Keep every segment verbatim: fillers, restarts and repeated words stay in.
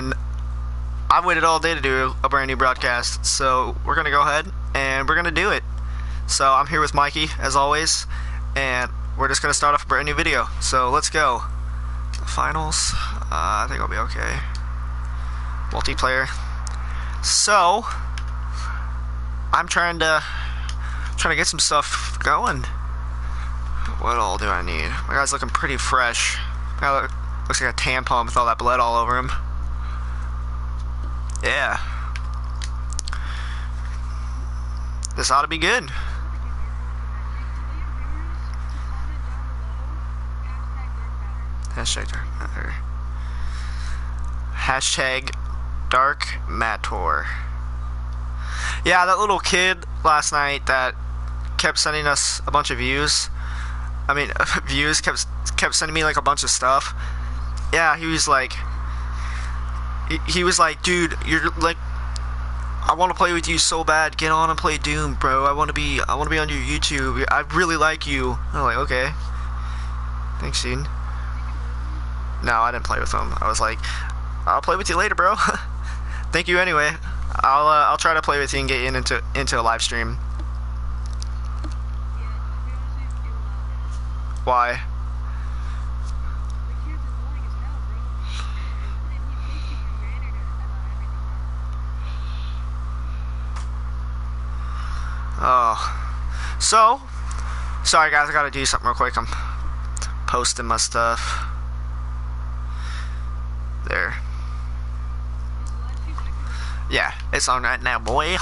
and I've waited all day to do a brand new broadcast, so we're gonna go ahead and we're gonna do it. So I'm here with Mikey, as always, and we're just gonna start off a brand new video. So let's go. The finals, uh, I think I'll be okay. Multiplayer. So I'm trying to trying to get some stuff going. What all do I need? My guy's looking pretty fresh. Guy look, looks like a tampon with all that blood all over him. Yeah. This ought to be good. Hashtag dark matter. Hashtag dark matter. Yeah, that little kid last night that kept sending us a bunch of views. I mean, views kept kept sending me like a bunch of stuff. Yeah, he was like, he, he was like, dude, you're like, I want to play with you so bad. Get on and play Doom, bro. I want to be, I want to be on your YouTube. I really like you. I'm like, okay, thanks, dude. No, I didn't play with him. I was like, I'll play with you later, bro. Thank you anyway. I'll uh, I'll try to play with you and get you into into a live stream. Why? Oh, so sorry guys, I gotta do something real quick. I'm posting my stuff. There. Yeah, it's on right now, boy.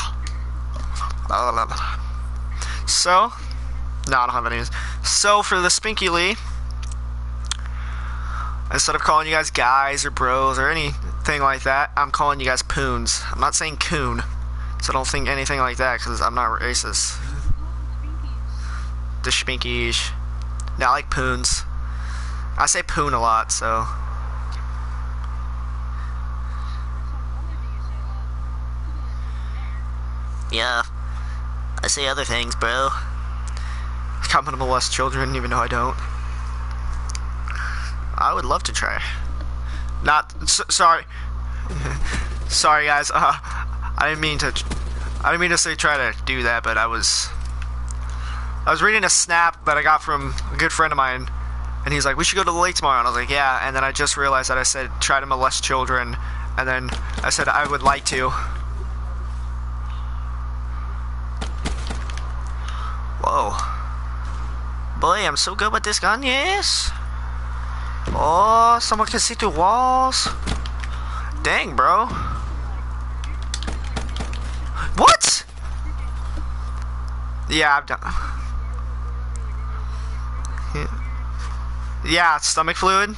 So, no, I don't have any news. So, for the Spinky Lee, instead of calling you guys guys or bros or anything like that, I'm calling you guys Poons. I'm not saying coon, so don't think anything like that, because I'm not racist. The Spinkies. No, I like Poons. I say Poon a lot, so. Yeah, I say other things, bro. I'm gonna molest children, even though I don't. I would love to try. Not so, sorry, sorry guys. Uh, I didn't mean to. I didn't mean to say try to do that, but I was. I was reading a snap that I got from a good friend of mine, and he's like, "We should go to the lake tomorrow." And I was like, "Yeah." And then I just realized that I said try to molest children, and then I said I would like to. Whoa. Boy, I'm so good with this gun, yes? Oh, someone can see through walls. Dang, bro. What? Yeah, I've done. Yeah, yeah, stomach fluid.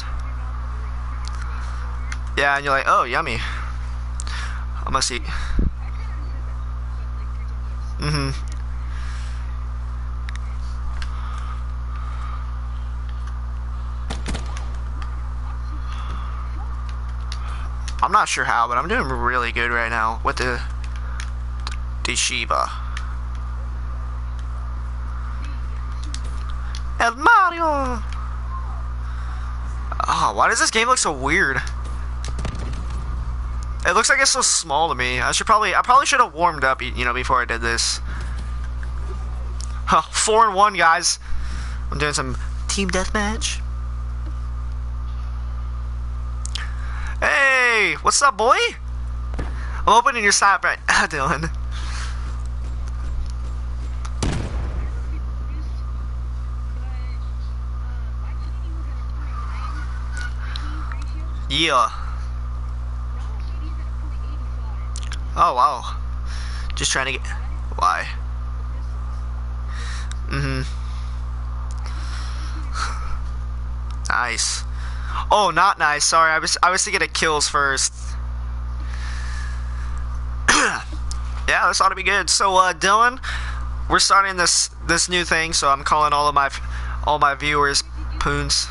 Yeah, and you're like, oh, yummy. I must eat. Mm-hmm. I'm not sure how, but I'm doing really good right now with the the Shiva. El Mario! Oh, why does this game look so weird? It looks like it's so small to me. I should probably, I probably should have warmed up, you know, before I did this. Huh, four and one, guys. I'm doing some team deathmatch. Hey, what's up, boy? I'm opening your side right now, Dylan. Yeah. Oh, wow. Just trying to get... Why? Mm-hmm. Nice. Oh, not nice. Sorry, I was I was thinking of kills first. Yeah, this ought to be good. So, uh, Dylan, we're starting this this new thing. So I'm calling all of my all my viewers Poons.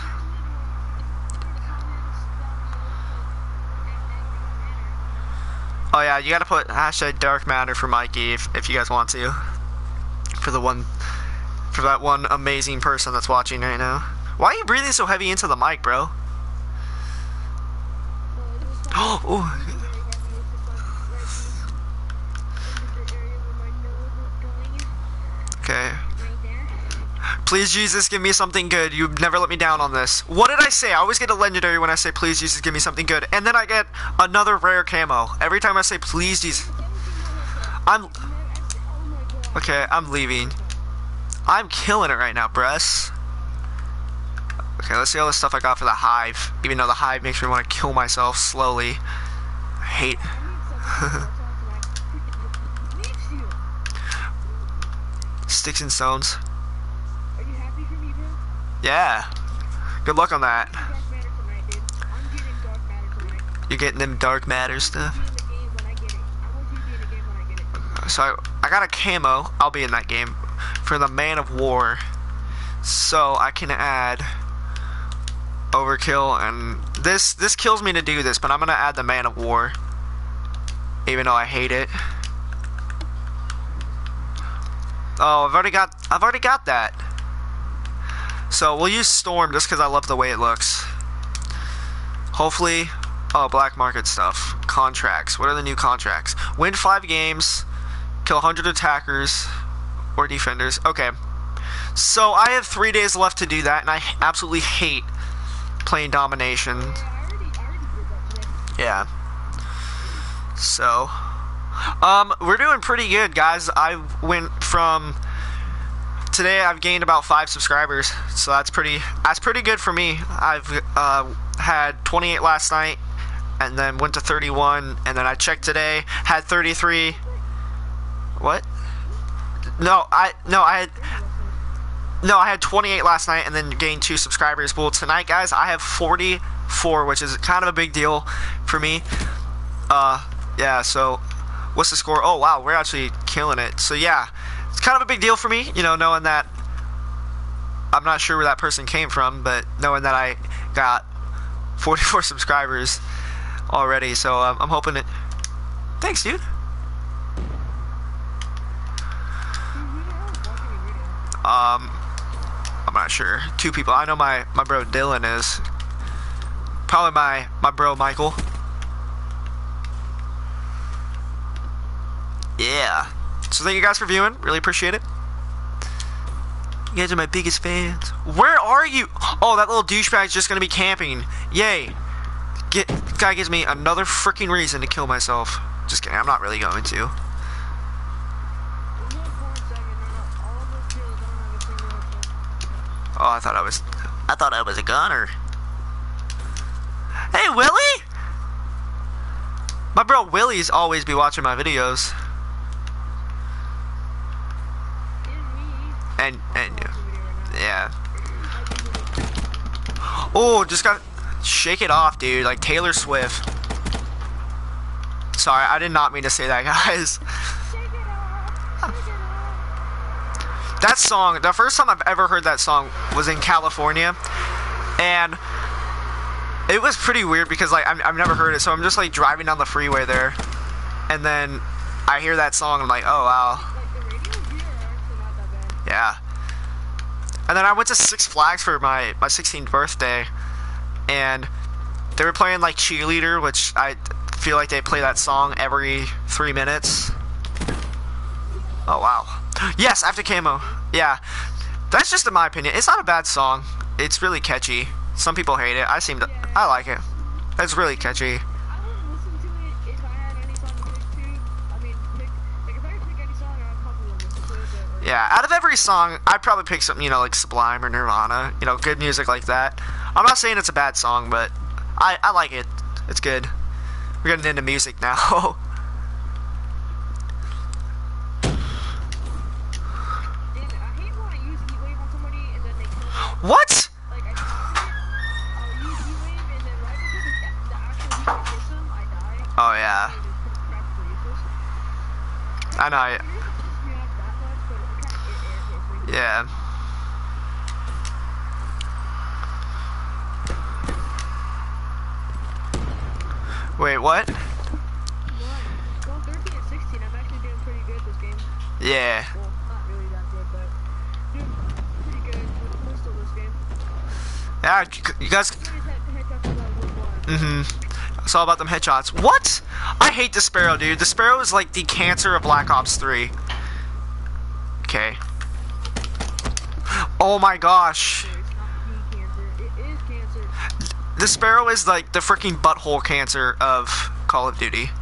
Oh yeah, you gotta put hashtag dark matter for Mikey if if you guys want to. For the one, for that one amazing person that's watching right now. Why are you breathing so heavy into the mic, bro? Oh, Oh. Okay. Please, Jesus, give me something good. You've never let me down on this. What did I say? I always get a legendary when I say, please, Jesus, give me something good. And then I get another rare camo. Every time I say, please, Jesus. I'm... Okay, I'm leaving. I'm killing it right now, Bress. Okay, let's see all the stuff I got for the hive. Even though the hive makes me want to kill myself slowly. I hate... Sticks and stones. Are you happy for me, bro? Yeah. Good luck on that. Dark matter tonight, dude. I'm getting dark matter tonight. You're getting them dark matter stuff? Be in the game when I get it. I want you to be in the game when I get it. So I, I got a camo. I'll be in that game for the Man of War. So I can add overkill, and this this kills me to do this, but I'm gonna add the Man of War, even though I hate it. Oh, I've already got I've already got that. So we'll use Storm just because I love the way it looks. Hopefully, oh, black market stuff. Contracts. What are the new contracts? Win five games, kill one hundred attackers or defenders. Okay. So I have three days left to do that, and I absolutely hate playing domination. Yeah, I already, I already did that today. Yeah. So, um, we're doing pretty good, guys. I went from today. I've gained about five subscribers, so that's pretty. That's pretty good for me. I've uh, had twenty-eight last night, and then went to thirty-one, and then I checked today, had thirty-three. What? No, I no, I had. No, I had twenty-eight last night and then gained two subscribers. Well, tonight, guys, I have forty-four, which is kind of a big deal for me. Uh, yeah, so what's the score? Oh, wow, we're actually killing it. So, yeah, it's kind of a big deal for me, you know, knowing that I'm not sure where that person came from, but knowing that I got forty-four subscribers already. So, um, I'm hoping it... Thanks, dude. Um... I'm not sure. Two people. I know my, my bro Dylan is. Probably my, my bro Michael. Yeah. So thank you guys for viewing. Really appreciate it. You guys are my biggest fans. Where are you? Oh, that little douchebag's just gonna be camping. Yay. Get, guy gives me another freaking reason to kill myself. Just kidding. I'm not really going to. Oh, I thought I was, I thought I was a gunner. Hey, Willie! My bro Willie's always be watching my videos. And, and, yeah. Oh, just got, shake it off, dude, like Taylor Swift. Sorry, I did not mean to say that, guys. That song, the first time I've ever heard that song was in California, and it was pretty weird because like I've, I've never heard it, so I'm just like driving down the freeway there, and then I hear that song, and I'm like, oh wow, yeah. And then I went to Six Flags for my my sixteenth birthday, and they were playing like Cheerleader, which I feel like they play that song every three minutes. Oh wow. Yes, after camo. Yeah. That's just in my opinion. It's not a bad song. It's really catchy. Some people hate it. I seem to I like it. It's really catchy. I wouldn't listen to it if I had any song to pick to. I mean, pick, like if I could pick any song, I'd probably listen to it. But, Yeah, out of every song, I'd probably pick something, you know, like Sublime or Nirvana. You know, good music like that. I'm not saying it's a bad song, but I, I like it. It's good. We're getting into music now. What? Like, I I'll use E-Wave, and then right before the, the actual heat can hit them, I die. Oh, yeah. And it's practically useless. I know. I, It really doesn't piss me off that much, but it kind of irritates me. yeah. Wait, what? One. Going thirteen and sixteen, I'm actually doing pretty good this game. Yeah. Well, not really that good, but doing pretty good with most of this game. Yeah, you guys... Head, head, head, head, head, head, head, head, head, Mm-hmm. It's all about them headshots. What? I hate the Sparrow, dude. The Sparrow is like the cancer of Black Ops three. Okay. Oh my gosh. It's not the cancer. It is cancer. The Sparrow is like the freaking butthole cancer of Call of Duty.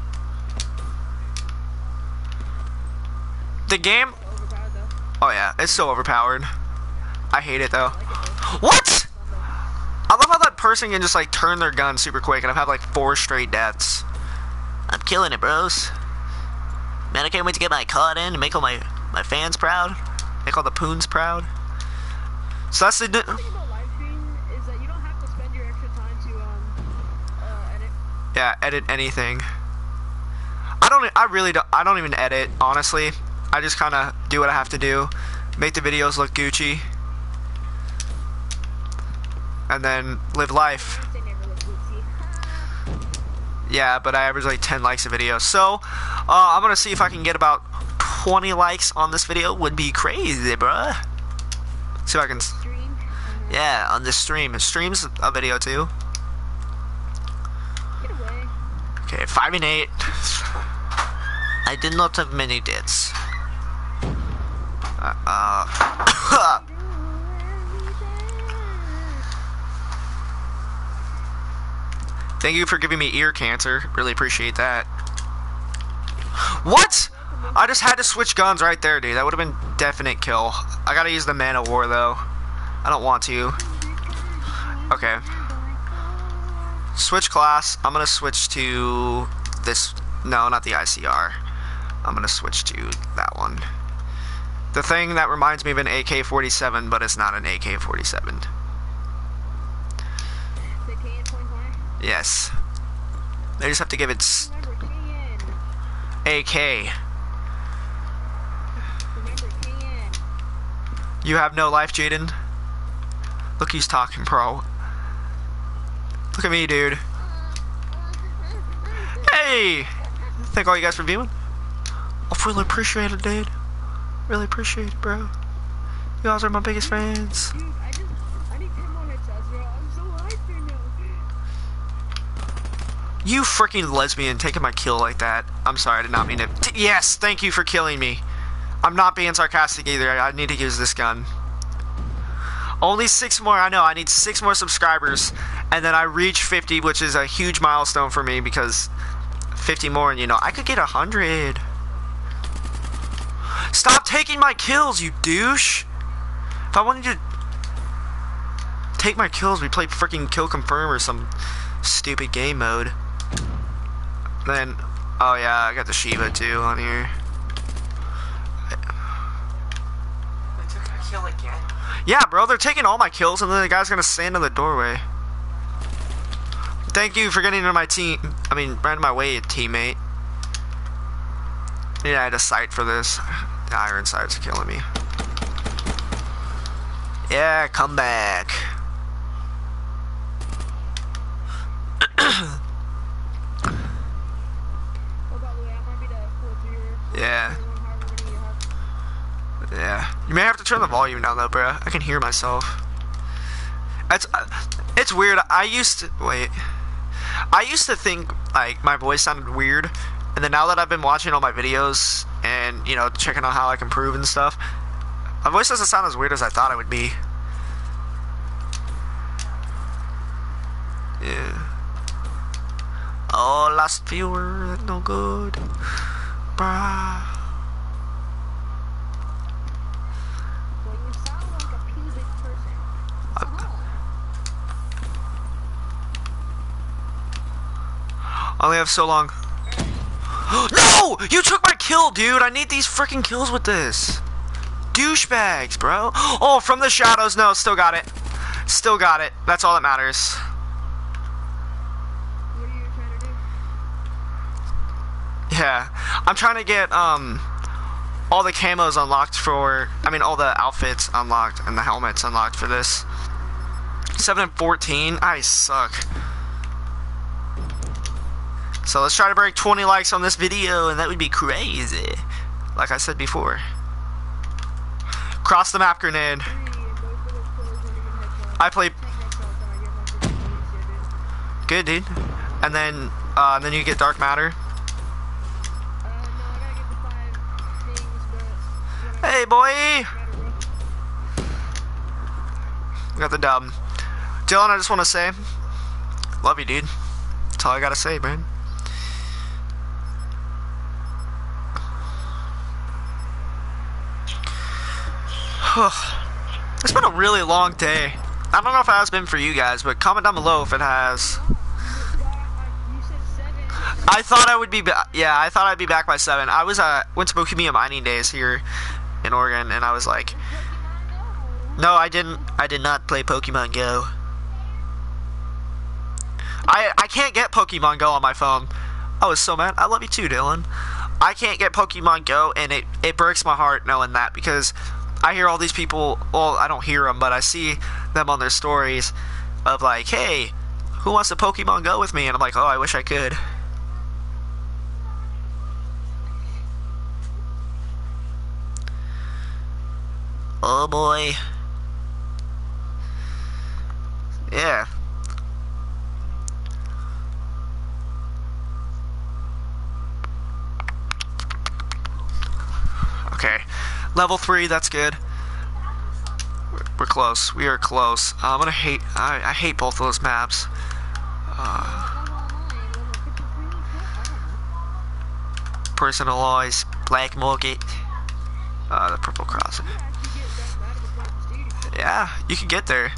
The game... Overpowered though. Oh yeah, it's so overpowered. I hate it though. I like it though. What? I love how that person can just like turn their gun super quick and I've had like four straight deaths. I'm killing it, bros. Man, I can't wait to get my C O D in and make all my, my fans proud. Make all the Poons proud. So that's the... The thing about live stream is that you don't have to spend your extra time to um uh, edit. Yeah, edit anything. I don't... I really don't... I don't even edit, honestly. I just kind of do what I have to do. Make the videos look Gucci. And then live life. They never look Gucci. Yeah, but I average like ten likes a video. So, uh, I'm gonna see if I can get about twenty likes on this video. Would be crazy, bruh. See if I can... Stream. Uh, Yeah, on this stream. Stream's a video too. Get away. Okay, five and eight. I did not have many deaths. Uh, uh Thank you for giving me ear cancer. Really appreciate that. What? I just had to switch guns right there, dude. That would have been definite kill. I gotta use the Man of War, though. I don't want to. Okay. Switch class. I'm gonna switch to this. No, not the I C R. I'm gonna switch to that one. The thing that reminds me of an A K forty-seven, but it's not an A K forty-seven. The K N twenty twenty. Yes. They just have to give it s- Remember K N. A K. Remember K N. You have no life, Jaden? Look, he's talking, bro. Look at me, dude. Hey! Thank all you guys for viewing. I really appreciate it, dude. Really appreciate it, bro. You guys are my biggest fans. Dude, I just I need ten more headshots, bro. I'm so hyped right now. You freaking lesbian taking my kill like that. I'm sorry, I did not mean it. T yes, thank you for killing me. I'm not being sarcastic either. I, I need to use this gun. Only six more. I know. I need six more subscribers. And then I reach fifty, which is a huge milestone for me because fifty more and, you know, I could get one hundred. Stop taking my kills, you douche. If I wanted to take my kills, we play freaking Kill Confirm or some stupid game mode. Then, oh yeah, I got the Shiva too on here. They took my kill again? Yeah, bro, they're taking all my kills and then the guy's gonna stand in the doorway. Thank you for getting into my team. I mean, right in my way, teammate. Yeah, I had a sight for this. The iron sights are killing me. Yeah, come back. Yeah. Yeah. You may have to turn the volume down though, bro. I can hear myself. It's it's weird. I used to wait. I used to think like my voice sounded weird, and then now that I've been watching all my videos and you know checking out how I can improve and stuff, my voice doesn't sound as weird as I thought it would be. Yeah. Oh, last viewer, no good, bruh. Well, you sound like a pubic person. I only have so long. No! You took my kill, dude! I need these freaking kills with this. Douchebags, bro. Oh, from the shadows. No, still got it. Still got it. That's all that matters. What are you trying to do? Yeah. I'm trying to get, um, all the camos unlocked for, I mean, all the outfits unlocked and the helmets unlocked for this. seven and fourteen. I suck. So let's try to break twenty likes on this video, and that would be crazy. Like I said before. Cross the map grenade. Three, and both of those players don't even headshot. I play Ten headshots, and I get my first place, yeah, dude. good, dude. and then uh, and then you get dark matter. Uh, no, I gotta get the five things, but when I Hey, boy, matter rough. got the dub. Dylan, I just want to say, love you, dude. That's all I gotta say, man. It's been a really long day. I don't know if it has been for you guys, but comment down below if it has. You said seven. I thought I would be back. Yeah, I thought I'd be back by seven. I was uh went to Bohemia Mining Days here in Oregon, and I was like, no, I didn't. I did not play Pokemon Go. I I can't get Pokemon Go on my phone. I was so mad. I love you too, Dylan. I can't get Pokemon Go, and it it breaks my heart knowing that, because I hear all these people. Well, I don't hear them, but I see them on their stories of like, hey, who wants to Pokemon Go with me? And I'm like, oh, I wish I could. Oh boy. Yeah. Okay. Level three, that's good. We're, we're close. We are close. Uh, I'm gonna hate. I, I hate both of those maps. Uh, personal laws, black market, uh, the purple crossing. Yeah, you can get there.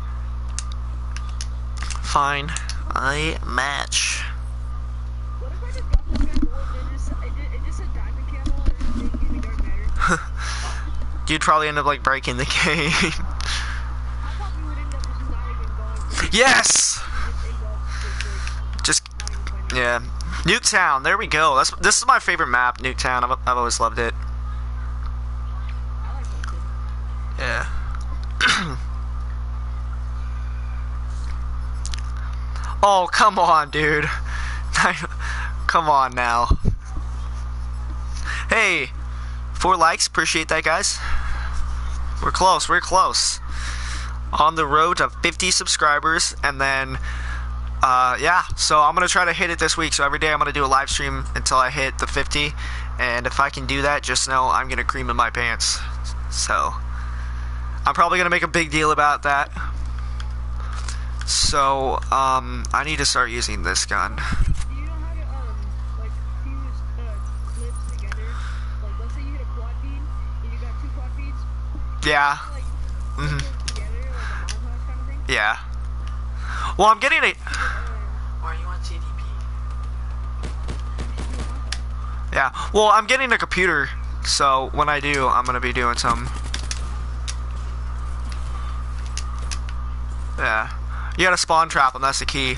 Fine. I match. What if I just got this guy gold and it just, it just, it just said diamond camel and it didn't give me dark matter? You'd probably end up like breaking the game. I probably would end up just not even going. Yes! Just end up just, like, Just, yeah. Nuketown, there we go. That's This is my favorite map, Nuketown. I've, I've always loved it. I like that. Yeah. Oh, come on, dude. Come on now. Hey, four likes. Appreciate that, guys. We're close. We're close. On the road to fifty subscribers. And then, uh, yeah. So I'm going to try to hit it this week. So every day I'm going to do a live stream until I hit the fifty. And if I can do that, just know I'm going to cream in my pants. So I'm probably going to make a big deal about that. So, um, I need to start using this gun. Do you know how to, um, like, fuse, uh, clips together? Like, let's say you hit a quad feed, and you got two quad feeds. Yeah. Like, Mm-hmm. together, like a montage kind of thing? Yeah. Well, I'm getting a... Um, Or you want C D P? Yeah. Well, I'm getting a computer, so when I do, I'm gonna be doing some... Yeah. You gotta spawn trap them, that's the key.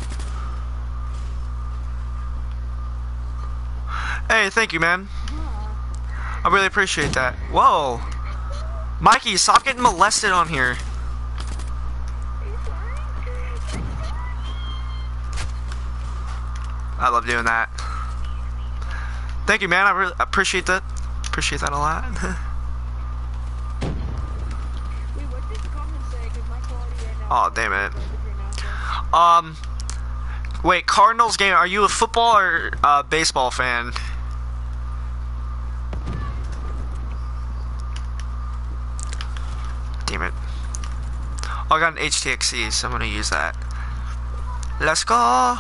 Hey, thank you, man. I really appreciate that. Whoa. Mikey, stop getting molested on here. I love doing that. Thank you, man. I really appreciate that. Appreciate that a lot. Wait, what did the comments say? 'Cause my quality right now. Oh, damn it. Right now, so- Um, wait, Cardinals game. Are you a football or uh, baseball fan? Damn it. Oh, I got an H T X C, so I'm gonna use that. Let's go.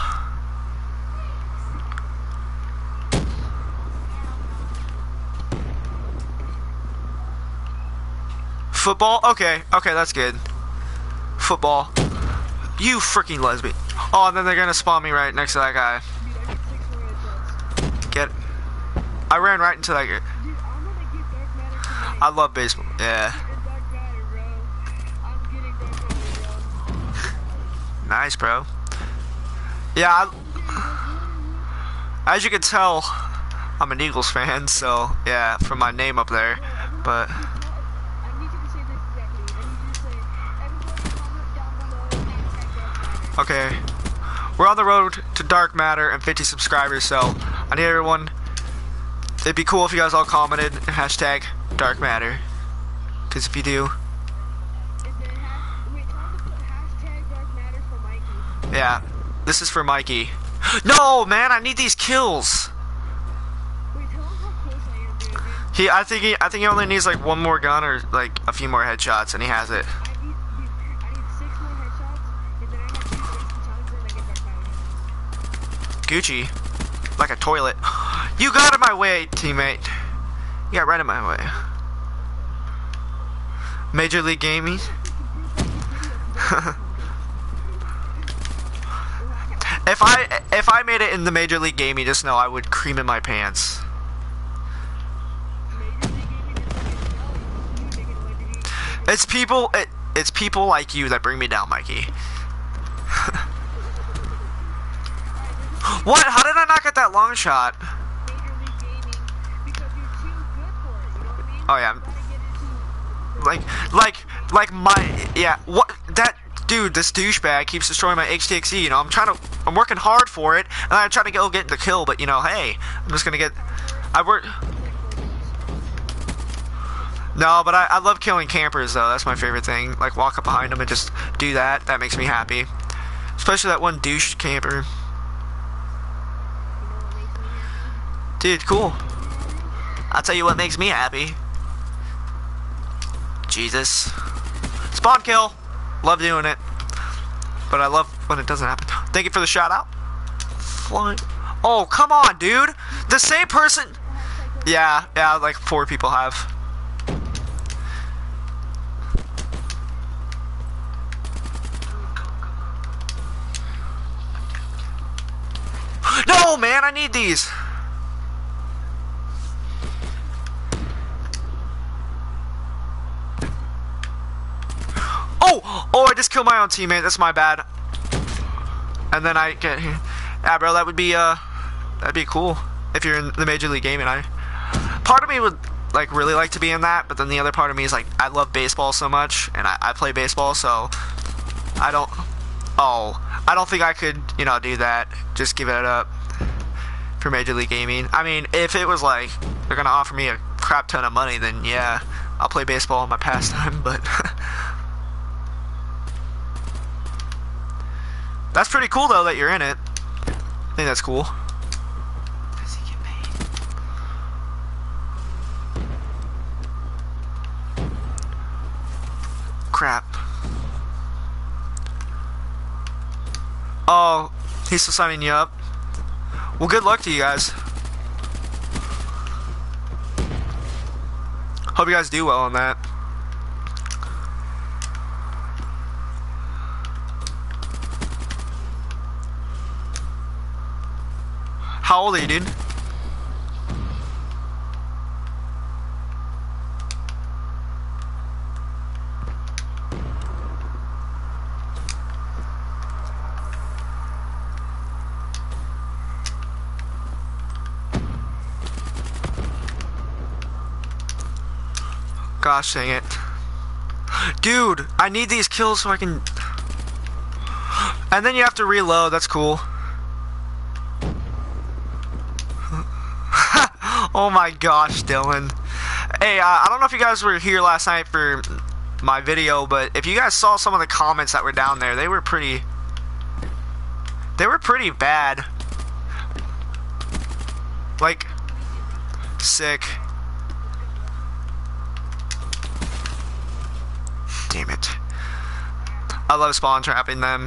Football? Okay, okay, that's good. Football. You freaking lesbian. Oh, and then they're gonna spawn me right next to that guy. Dude, I get six more headshots. Get. I ran right into that guy. Dude, I'm gonna get dark matter tonight. I love baseball. Yeah. Get dark matter, bro. I'm getting dark matter, bro. Nice, bro. Yeah, I, as you can tell, I'm an Eagles fan, so yeah, from my name up there. But I need you to say this exactly. I need you to say, everybody comment down below, hashtag dark matter. okay, we're on the road to dark matter and fifty subscribers, so I need everyone. It'd be cool if you guys all commented hashtag dark matter, because if you do, And then ha- wait, tell them to put hashtag dark matter for Mikey. yeah, this is for Mikey. No, man, I need these kills. Wait, tell him how close I am, dude. dude. He, I think he, I think he only needs like one more gun or like a few more headshots, and he has it. I need, dude, I need six more headshots, and then I have two wasted challenges, and I get back my Gucci, like a toilet. You got in my way, teammate. You got right in my way. Major League Gaming. If I if I made it in the Major League Gaming, just know I would cream in my pants. It's people it, it's people like you that bring me down, Mikey. What? How did I not get that long shot? Oh yeah. Like like like my yeah, what that dude, this douchebag keeps destroying my H T X E, you know, I'm trying to, I'm working hard for it, and I'm trying to go get the kill, but, you know, hey, I'm just gonna get, I work, no, but I, I love killing campers, though, that's my favorite thing, like, walk up behind them and just do that, that makes me happy, especially that one douche camper. Dude, cool. I'll tell you what makes me happy. Jesus. Spawn kill. Love doing it, but I love when it doesn't happen. Thank you for the shout out. Flying. Oh, come on, dude. The same person. Yeah, yeah, like four people have. No, man, I need these. Oh, oh, I just killed my own teammate. That's my bad. And then I get here. Yeah, bro, that would be, uh, that'd be cool if you're in the Major League Gaming. I, part of me would, like, really like to be in that, but then the other part of me is, like, I love baseball so much, and I, I play baseball, so I don't, oh, I don't think I could, you know, do that. Just give it up for Major League Gaming. I mean, if it was, like, they're gonna offer me a crap ton of money, then, yeah, I'll play baseball in my pastime, but... That's pretty cool, though, that you're in it. I think that's cool. Does he get paid? Crap. Oh, he's still signing you up. Well, good luck to you guys. Hope you guys do well on that. How old are you, dude? Gosh dang it. Dude, I need these kills so I can... And then you have to reload, that's cool. Oh my gosh, Dylan. Hey, uh, I don't know if you guys were here last night for my video, but if you guys saw some of the comments that were down there, they were pretty... They were pretty bad. Like, sick. Damn it. I love spawn trapping them.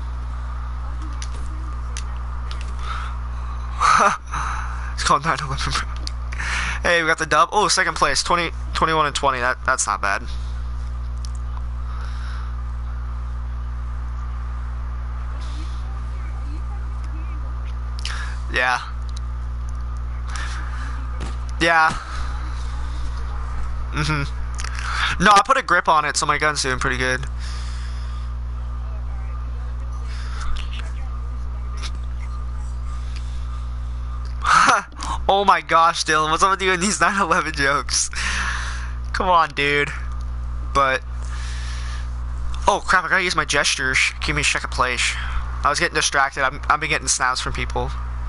It's called nine eleven. Hey, we got the dub. Oh, second place. twenty, twenty-one and twenty. That, that's not bad. Yeah. Yeah. Mm-hmm. No, I put a grip on it, so my gun's doing pretty good. Oh my gosh, Dylan, what's up with you and these nine eleven jokes? Come on, dude. But... Oh, crap, I gotta use my gestures. Give me second place. I was getting distracted. I'm, I've been getting snaps from people.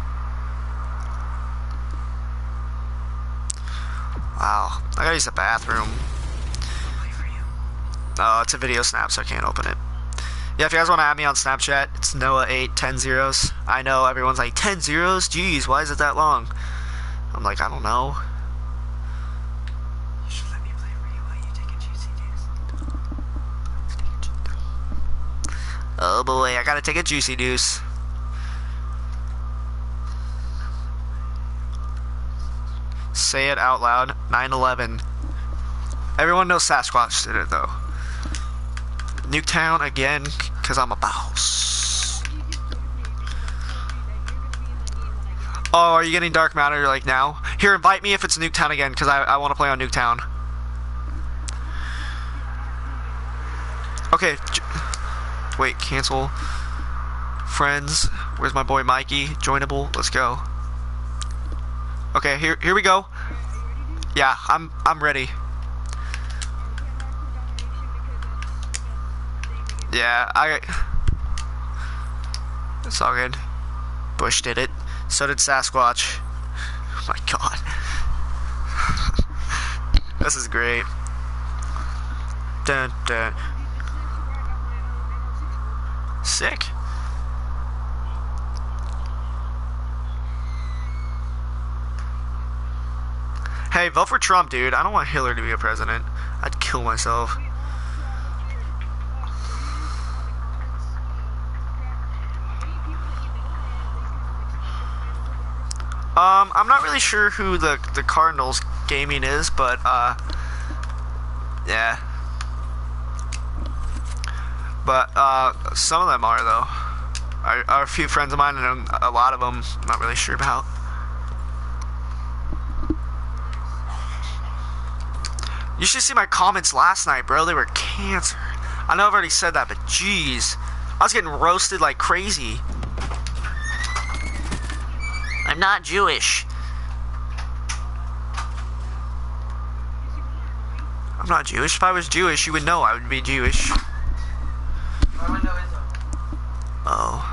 Wow. I gotta use the bathroom. Oh, it's a video snap, so I can't open it. Yeah, if you guys want to add me on Snapchat, it's Noah eight, ten zeros. I know everyone's like, ten zeros? Jeez, why is it that long? I'm like, I don't know. You should let me play for you while you take a juicy deuce. Oh boy, I gotta take a juicy deuce. Say it out loud. nine eleven. Everyone knows Sasquatch did it though. Nuketown again, cause I'm a boss. Oh, are you getting Dark Matter like now? Here, invite me if it's Nuketown again, cause I, I want to play on Nuketown. Okay. Wait, cancel. Friends. Where's my boy Mikey? Joinable. Let's go. Okay, here here we go. Yeah, I'm I'm ready. Yeah, I. It's all good. Bush did it. So did Sasquatch. Oh my god. This is great. Dun dun. Sick. Hey, vote for Trump, dude. I don't want Hillary to be a president. I'd kill myself. Um, I'm not really sure who the the Cardinals gaming is, but uh, yeah. But uh, some of them are though. Are, are a few friends of mine, and a lot of them I'm not really sure about. You should see my comments last night, bro. They were cancer. I know I've already said that, but jeez, I was getting roasted like crazy. I'm not Jewish. I'm not Jewish. If I was Jewish, you would know I would be Jewish. Oh.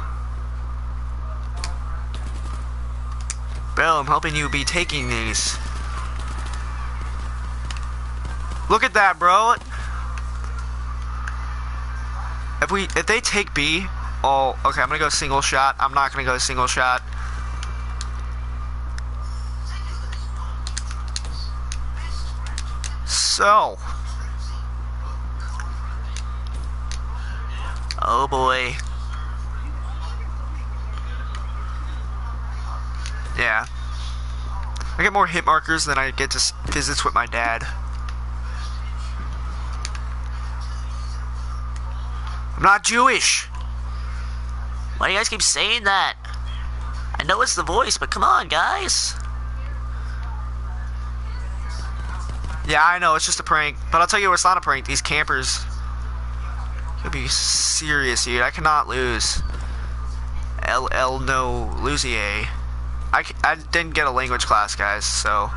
Bro, I'm helping you be taking these. Look at that, bro. If we, if they take B, oh, okay, I'm gonna go single shot. I'm not gonna go single shot. So, oh boy. Yeah. I get more hit markers than I get to visits with my dad. I'm not Jewish. Why do you guys keep saying that? I know it's the voice, but come on, guys. Yeah, I know, it's just a prank. But I'll tell you, it's not a prank. These campers could be serious, dude. I cannot lose. L L no Lusier. I, I didn't get a language class, guys, so.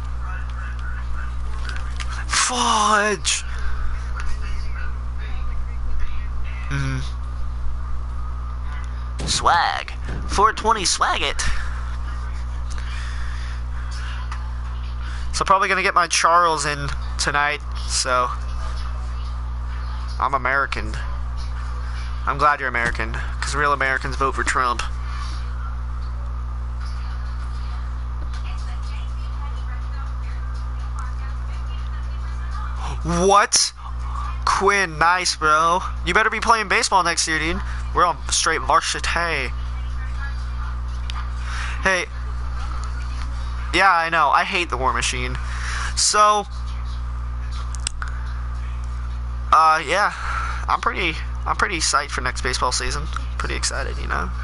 Fudge! Mm-hmm. Swag. four twenty swag it. So probably gonna get my Charles in tonight, so. I'm American. I'm glad you're American, because real Americans vote for Trump. What? Quinn, nice, bro. You better be playing baseball next year, dude. We're on straight varsity. Hey. Yeah, I know. I hate the War Machine. So, uh, yeah. I'm pretty, I'm pretty psyched for next baseball season. Pretty excited, you know.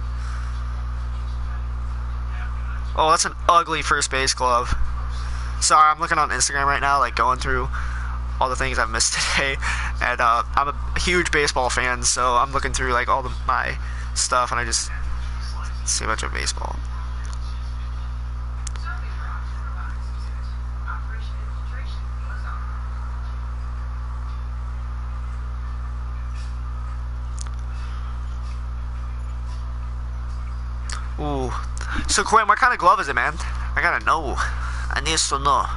Oh, that's an ugly first base glove. Sorry, I'm looking on Instagram right now, like going through all the things I've missed today, and uh, I'm a huge baseball fan, so I'm looking through like all the, my stuff, and I just see a bunch of baseball. Ooh, so Quinn, what kind of glove is it, man? I gotta know. I need to know.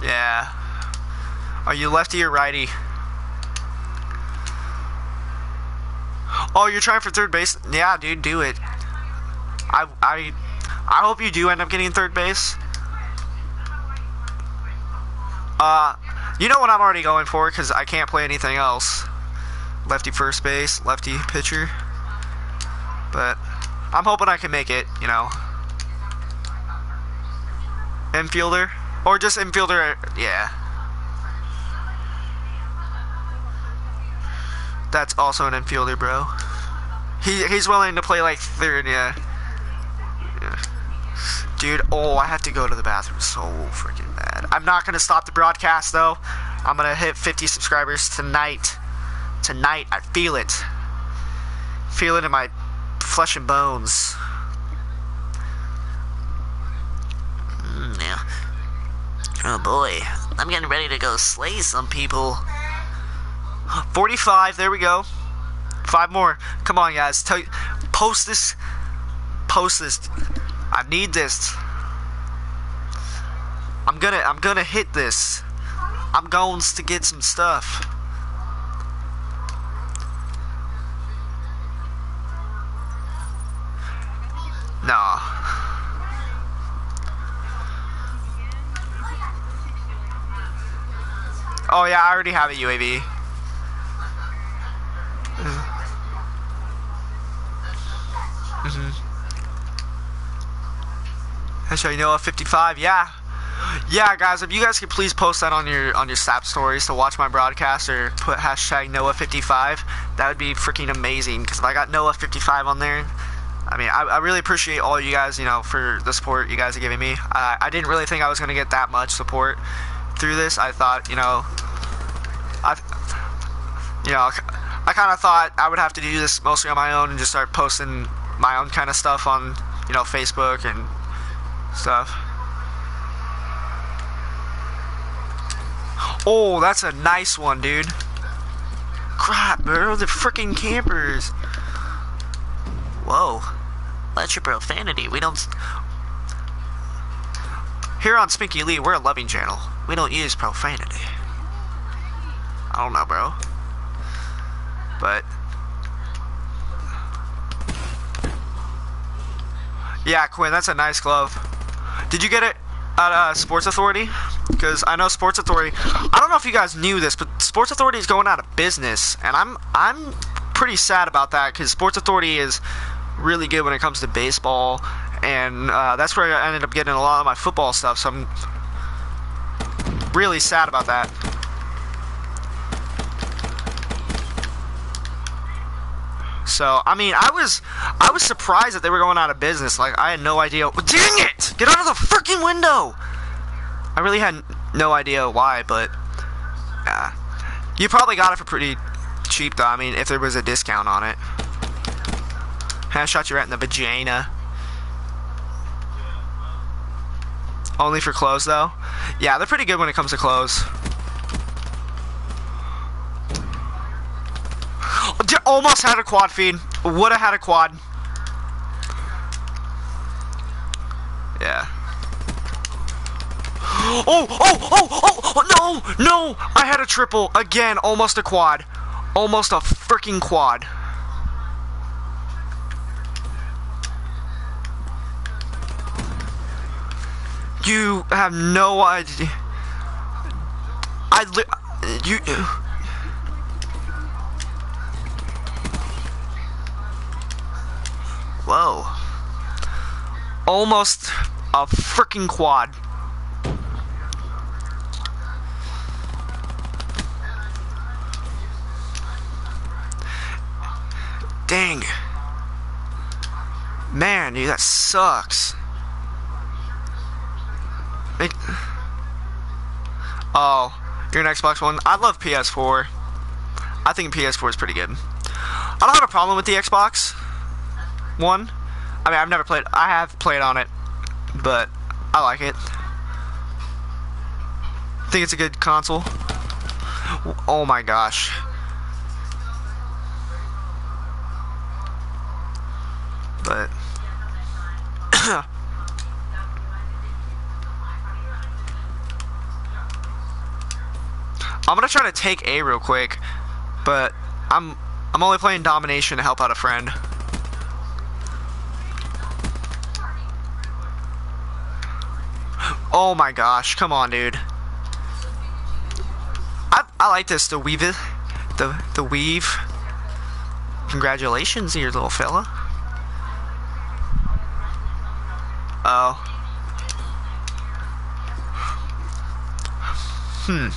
Yeah. Are you lefty or righty? Oh, you're trying for third base? Yeah, dude, do it. I, I, I hope you do end up getting third base. Uh, you know what I'm already going for, because I can't play anything else. Lefty first base, lefty pitcher. But I'm hoping I can make it, you know. Infielder? Or just infielder, yeah. That's also an infielder, bro. He He's willing to play like third, yeah. yeah. Dude, oh, I have to go to the bathroom so freaking bad. I'm not going to stop the broadcast, though. I'm going to hit fifty subscribers tonight. Tonight, I feel it. Feel it in my flesh and bones. Mm, yeah. Oh boy, I'm getting ready to go slay some people. forty-five, there we go. Five more. Come on, guys. Tell you, post this. Post this. I need this. I'm gonna I'm gonna hit this. I'm going to get some stuff. Nah. Oh yeah, I already have a U A V. Mm-hmm. Show you Noah fifty-five, yeah. Yeah, guys, if you guys could please post that on your on your Snap stories to watch my broadcast, or put hashtag Noah fifty-five, that would be freaking amazing. Because if I got Noah fifty-five on there, I mean, I, I really appreciate all you guys, you know, for the support you guys are giving me. Uh, I didn't really think I was going to get that much support through this. I thought, you know, I, you know, I kind of thought I would have to do this mostly on my own and just start posting my own kind of stuff on, you know, Facebook and stuff. Oh, that's a nice one, dude. Crap, bro, the freaking campers. Whoa, that's your profanity. We don't... Here on Spinky Lee, we're a loving channel. We don't use profanity. I don't know, bro. But... yeah, Quinn, that's a nice glove. Did you get it at uh, Sports Authority? Because I know Sports Authority... I don't know if you guys knew this, but Sports Authority is going out of business. And I'm I'm pretty sad about that, because Sports Authority is really good when it comes to baseball. And uh, that's where I ended up getting a lot of my football stuff. So I'm really sad about that. So, I mean, I was I was surprised that they were going out of business. Like, I had no idea. Dang it! Get out of the freaking window! I really had no idea why, but... yeah. You probably got it for pretty cheap, though. I mean, if there was a discount on it. I shot you right in the vagina. Only for clothes, though? Yeah, they're pretty good when it comes to clothes. Almost had a quad feed. Would have had a quad. Yeah. Oh, oh, oh, oh, oh, no, no. I had a triple. Again, almost a quad. Almost a freaking quad. You have no idea. I li- you. Whoa. Almost a freaking quad. Dang. Man, dude, that sucks. Make... oh, you're an Xbox One? I love P S four. I think P S four is pretty good. I don't have a problem with the Xbox One. I mean, I've never played. I have played on it, but I like it. I think it's a good console. Oh my gosh. But I'm gonna try to take A real quick, but I'm I'm only playing domination to help out a friend. Oh my gosh, come on, dude. I I like this, the weave it, the the weave. Congratulations, here, little fella. Oh. Hmm.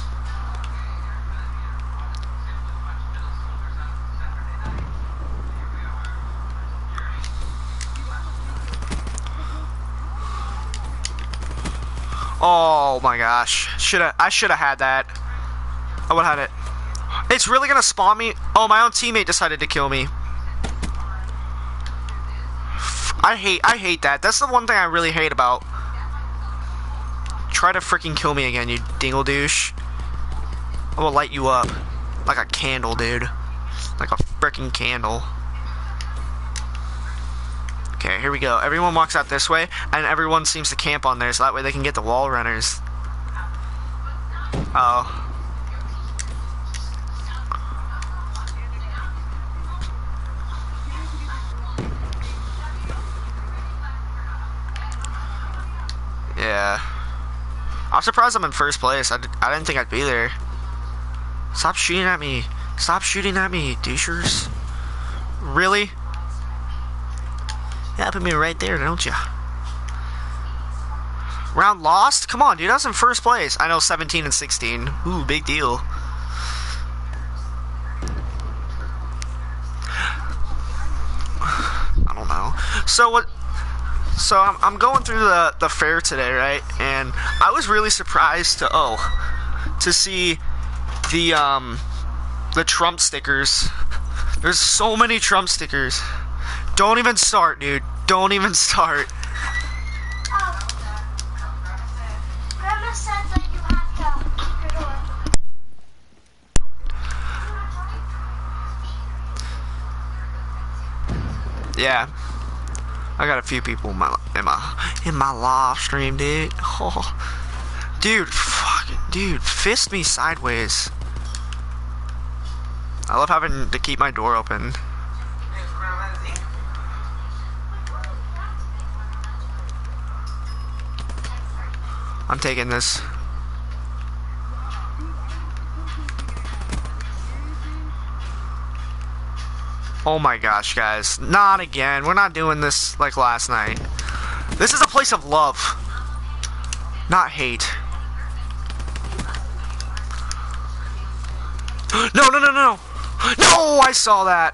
Oh my gosh. Should have I should have had that. I would have had it. It's really gonna spawn me. Oh, my own teammate decided to kill me. I hate I hate that. That's the one thing I really hate about. Try to freaking kill me again, you dingle douche. I will light you up like a candle, dude. Like a freaking candle. Okay, here we go. Everyone walks out this way, and everyone seems to camp on there, so that way they can get the wall runners. Oh. Yeah. I'm surprised I'm in first place. I, did, I didn't think I'd be there. Stop shooting at me. Stop shooting at me, douchers. Really? Yeah, put me right there, don't ya? Round lost? Come on, dude. I was in first place. I know, seventeen and sixteen. Ooh, big deal. I don't know. So what... So I'm, I'm going through the, the fair today, right? And I was really surprised to, oh, to see the, um, the Trump stickers. There's so many Trump stickers. Don't even start, dude. Don't even start. Grandma said that you have to keep your door. Yeah. I got a few people in my in my in my live stream, dude. Oh, dude, fucking, dude, fist me sideways. I love having to keep my door open. I'm taking this. Oh my gosh, guys. Not again. We're not doing this like last night. This is a place of love, not hate. No, no, no, no. No, I saw that.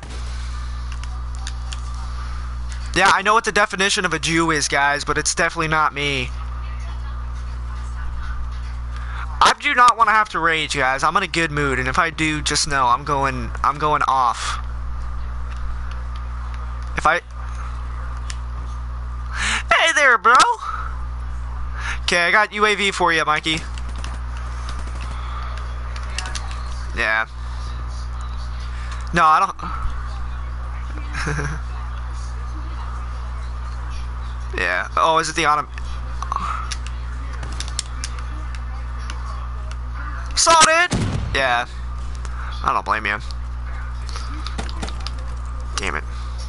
Yeah, I know what the definition of a Jew is, guys, but it's definitely not me. I do not want to have to rage, guys. I'm in a good mood, and if I do, just know I'm going I'm going off. If I... Hey there, bro! Okay, I got U A V for you, Mikey. Yeah. No, I don't... Yeah. Oh, is it the autumn? Sorted! Yeah. I don't blame you. Damn it.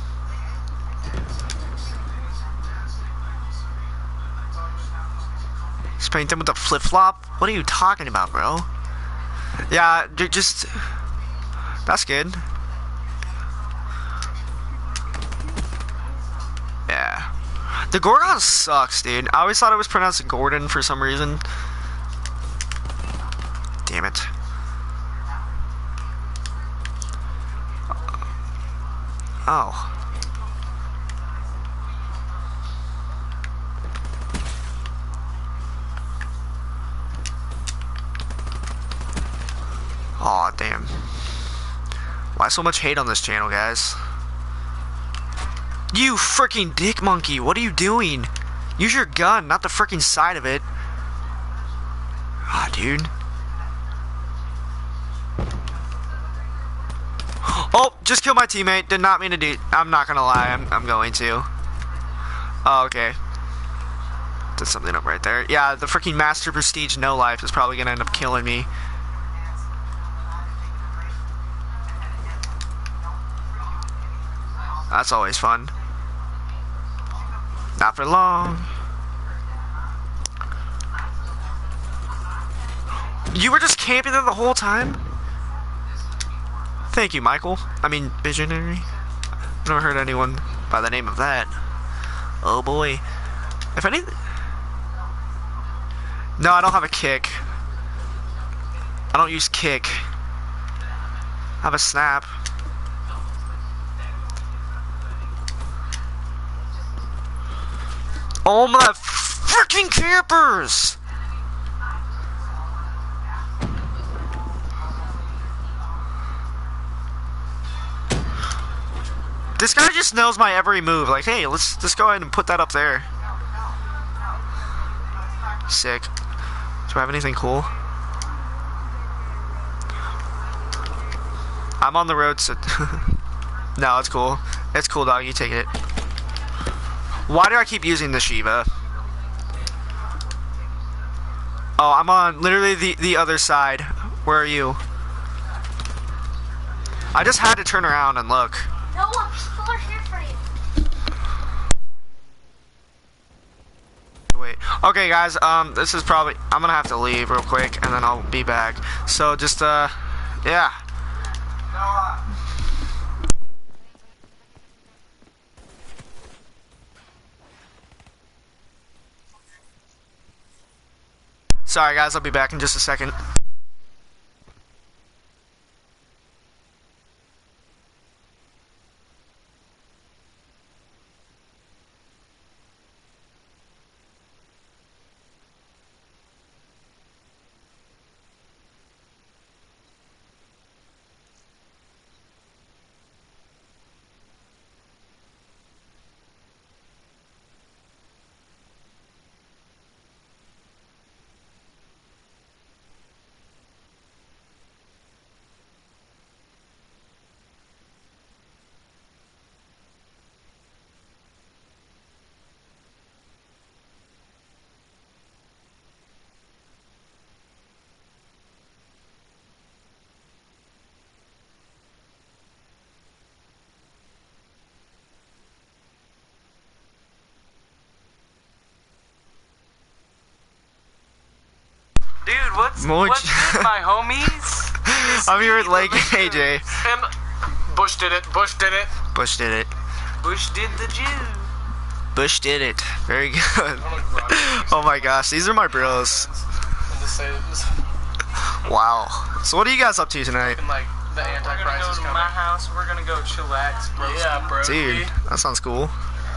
Spraying them with a flip-flop? What are you talking about, bro? Yeah, just... That's good. Yeah. The Gorgon sucks, dude. I always thought it was pronounced Gordon for some reason. Damn it. Oh. Aw, damn. Why so much hate on this channel, guys? You freaking dick monkey, what are you doing? Use your gun, not the freaking side of it. Ah, dude. Oh, just killed my teammate. Did not mean to do... I'm not gonna lie, I'm, I'm going to. Oh, okay. Did something up right there. Yeah, the freaking Master Prestige No Life is probably gonna end up killing me. That's always fun. Not for long. You were just camping there the whole time? Thank you, Michael. I mean, Visionary. I've never heard anyone by the name of that. Oh boy. If any... No, I don't have a kick. I don't use kick. I have a snap. Oh my freaking campers! This guy just knows my every move. Like, hey, let's just go ahead and put that up there. Sick. Do I have anything cool? I'm on the road, so... No, it's cool. It's cool, dog. You take it. Why do I keep using the Shiva? Oh, I'm on literally the, the other side. Where are you? I just had to turn around and look. Noah, people are here for you. Wait. Okay, guys. Um, this is probably... I'm gonna have to leave real quick, and then I'll be back. So, just, uh... yeah. Sorry, guys. I'll be back in just a second. Dude, what's, More what's good, my homies? I'm here with Lake and A J. And Bush did it. Bush did it. Bush did it. Bush did the Jew. Bush did it. Very good. Oh my gosh, these are my bros. Wow. So what are you guys up to tonight? Like the Antichrist is coming. My house. We're gonna go chillax, bro. Yeah, bro. Dude, that sounds cool.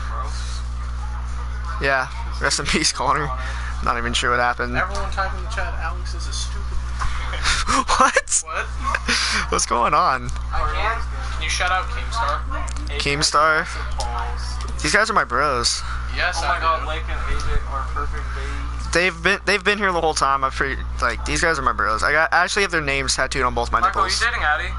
Yeah. Rest in peace, Connor. Not even sure what happened. Everyone type in the chat, Alex is a stupid. What? What? What's going on? I can. Can you shout out Keemstar? Keemstar? These guys are my bros. Yes, oh my I god, do. Lake and A J are perfect babies. They've been they've been here the whole time. I pretty like these guys are my bros. I got I actually have their names tattooed on both my Michael, nipples. are you dating Addie?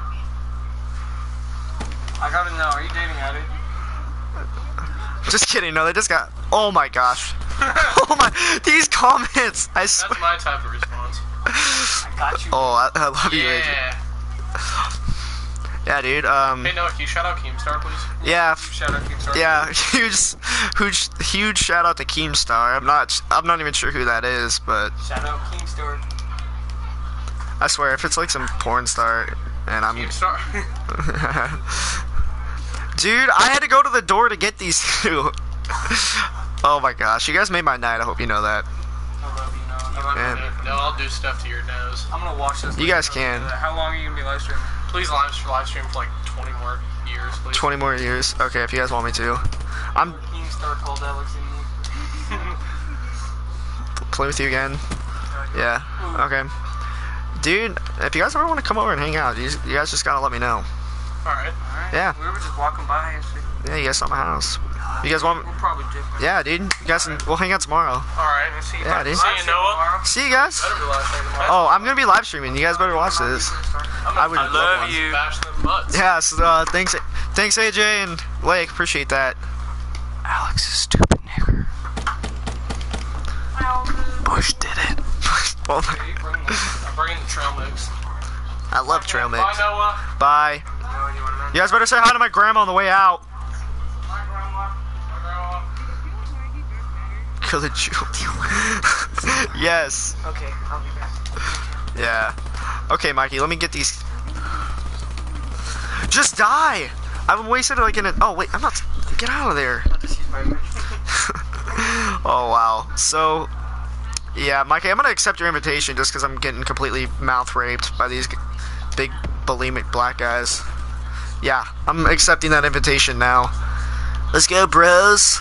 I gotta know, are you dating Addie? Just kidding. No, they just got. Oh my gosh. Oh my. These comments. I swear. That's my type of response. I got you. Oh, I, I love you, yeah. A J. Yeah, dude. Um. Hey, Noah, can you shout out Keemstar, please? Yeah. Shout out Keemstar. Yeah, huge, huge, huge shout out to Keemstar. I'm not. I'm not even sure who that is, but. Shout out Keemstar. I swear, if it's like some porn star, and I'm. Keemstar. Dude, I had to go to the door to get these two. Oh my gosh, you guys made my night. I hope you know that. I love you, Noah. Man. No, I'll do stuff to your nose. I'm gonna watch this. You guys can. How long are you gonna be live streaming? Please live, live stream for like twenty more years, please. twenty more years. Okay, if you guys want me to. I'm. Keemstar called Alex and me. Play with you again. Yeah. Okay. Dude, if you guys ever want to come over and hang out, you, you guys just gotta let me know. Alright. Alright. Yeah. We were just walking by yesterday. Yeah, you guys saw my house. You guys want? We'll probably dip. Yeah, dude. You guys, can, we'll hang out tomorrow. Alright. See you. Yeah, dude. See you, Noah. See you guys. Better be live streaming tomorrow. Oh, I'm gonna be live streaming. You guys better watch this. I would I love you. Bash them butts. Yeah. So, uh, thanks, thanks, A J and Lake. Appreciate that. Alex is stupid nigger. Bush did it. Oh my. I'm bringing the trail mix. I love trail mix. Bye, Noah. Bye. You guys better say hi to my grandma on the way out. Kill the jewel. Yes. Okay, I'll be back. Yeah. Okay, Mikey, let me get these. Just die! I haven't wasted like in a. Oh, wait, I'm not. Get out of there. I'll just use my wrench. Oh, wow. So, yeah, Mikey, I'm going to accept your invitation just because I'm getting completely mouth raped by these big bulimic black guys. Yeah, I'm accepting that invitation now. Let's go, bros.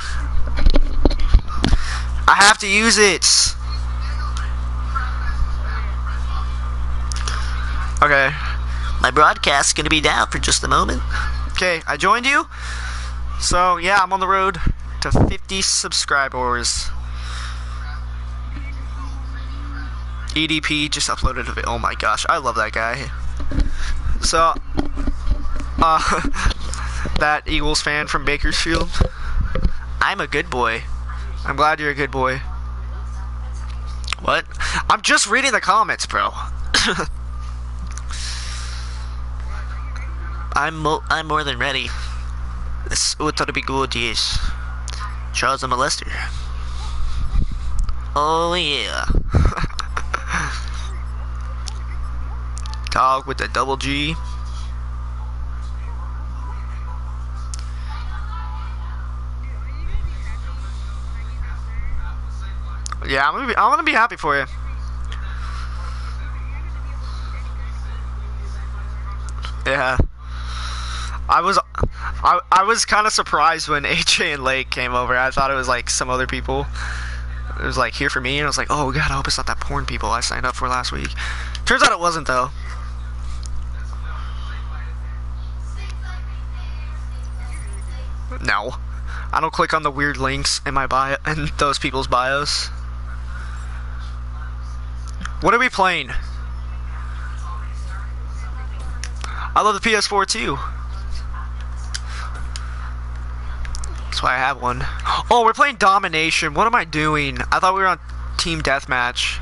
I have to use it. Okay. My broadcast's gonna be down for just a moment. Okay, I joined you. So, yeah, I'm on the road to fifty subscribers. E D P just uploaded a video. Oh my gosh, I love that guy. So, uh, that Eagles fan from Bakersfield. I'm a good boy. I'm glad you're a good boy. What? I'm just reading the comments, bro. I'm mo I'm more than ready. This ought to be good, yes. Charles the Molester. Oh yeah. Dog with the double G. Yeah, I'm gonna be. I'm gonna be happy for you. Yeah. I was. I I was kind of surprised when A J and Lake came over. I thought it was like some other people. It was like here for me, and I was like, oh god, I hope it's not that porn people I signed up for last week. Turns out it wasn't though. No, I don't click on the weird links in my bio in those people's bios. What are we playing? I love the P S four too. That's why I have one. Oh, we're playing Domination. What am I doing? I thought we were on Team Deathmatch.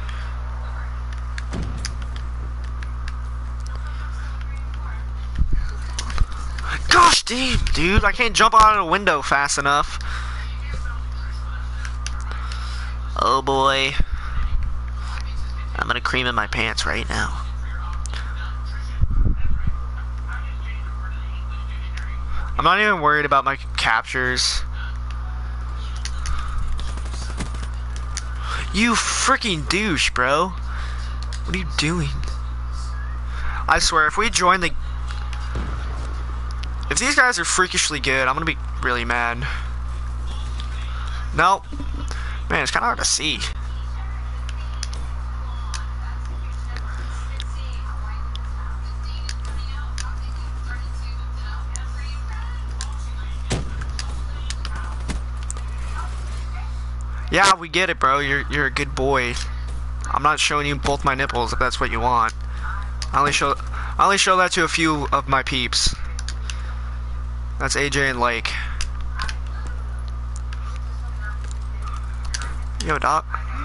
Gosh damn, dude. I can't jump out of the window fast enough. Oh boy. I'm gonna cream in my pants right now. I'm not even worried about my captures. You freaking douche, bro. What are you doing? I swear, if we join the... If these guys are freakishly good, I'm gonna be really mad. Nope. Man, it's kinda hard to see. Yeah, we get it, bro. You're you're a good boy. I'm not showing you both my nipples if that's what you want. I only show I only show that to a few of my peeps. That's A J and Lake. Yo, Doc.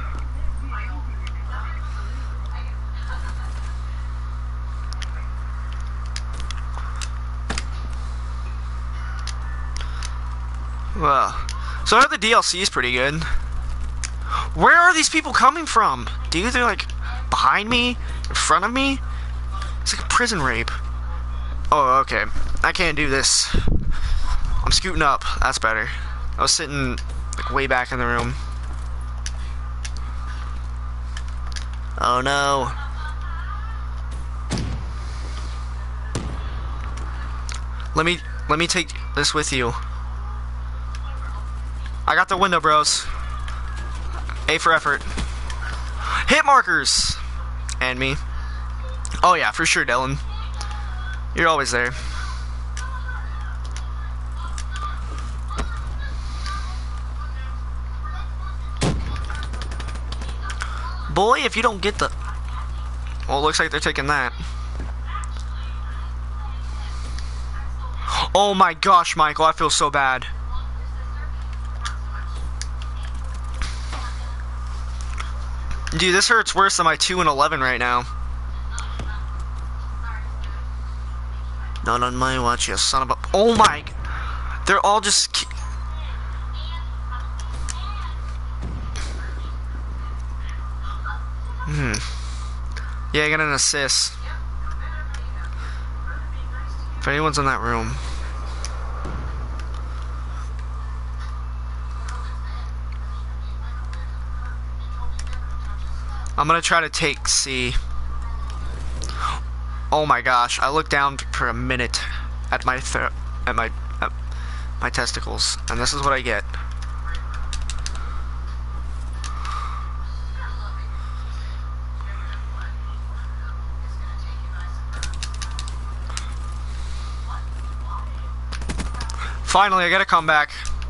Well, so I heard the D L C is pretty good. Where are these people coming from? Dude, they're like behind me, in front of me. It's like a prison rape. Oh, okay. I can't do this. I'm scooting up. That's better. I was sitting like way back in the room. Oh no. Let me let me take this with you. I got the window, bros. A for effort. Hit markers! And me. Oh yeah, for sure, Dylan. You're always there. Boy, if you don't get the... Well, it looks like they're taking that. Oh my gosh, Michael, I feel so bad. Dude, this hurts worse than my two and eleven right now. Not on my watch, you son of a... Oh my... They're all just... Hmm. Yeah, I got an assist. If anyone's in that room. I'm gonna try to take C. Oh my gosh, I looked down for a minute at my th at my at my testicles, and this is what I get. Finally, I gotta come back.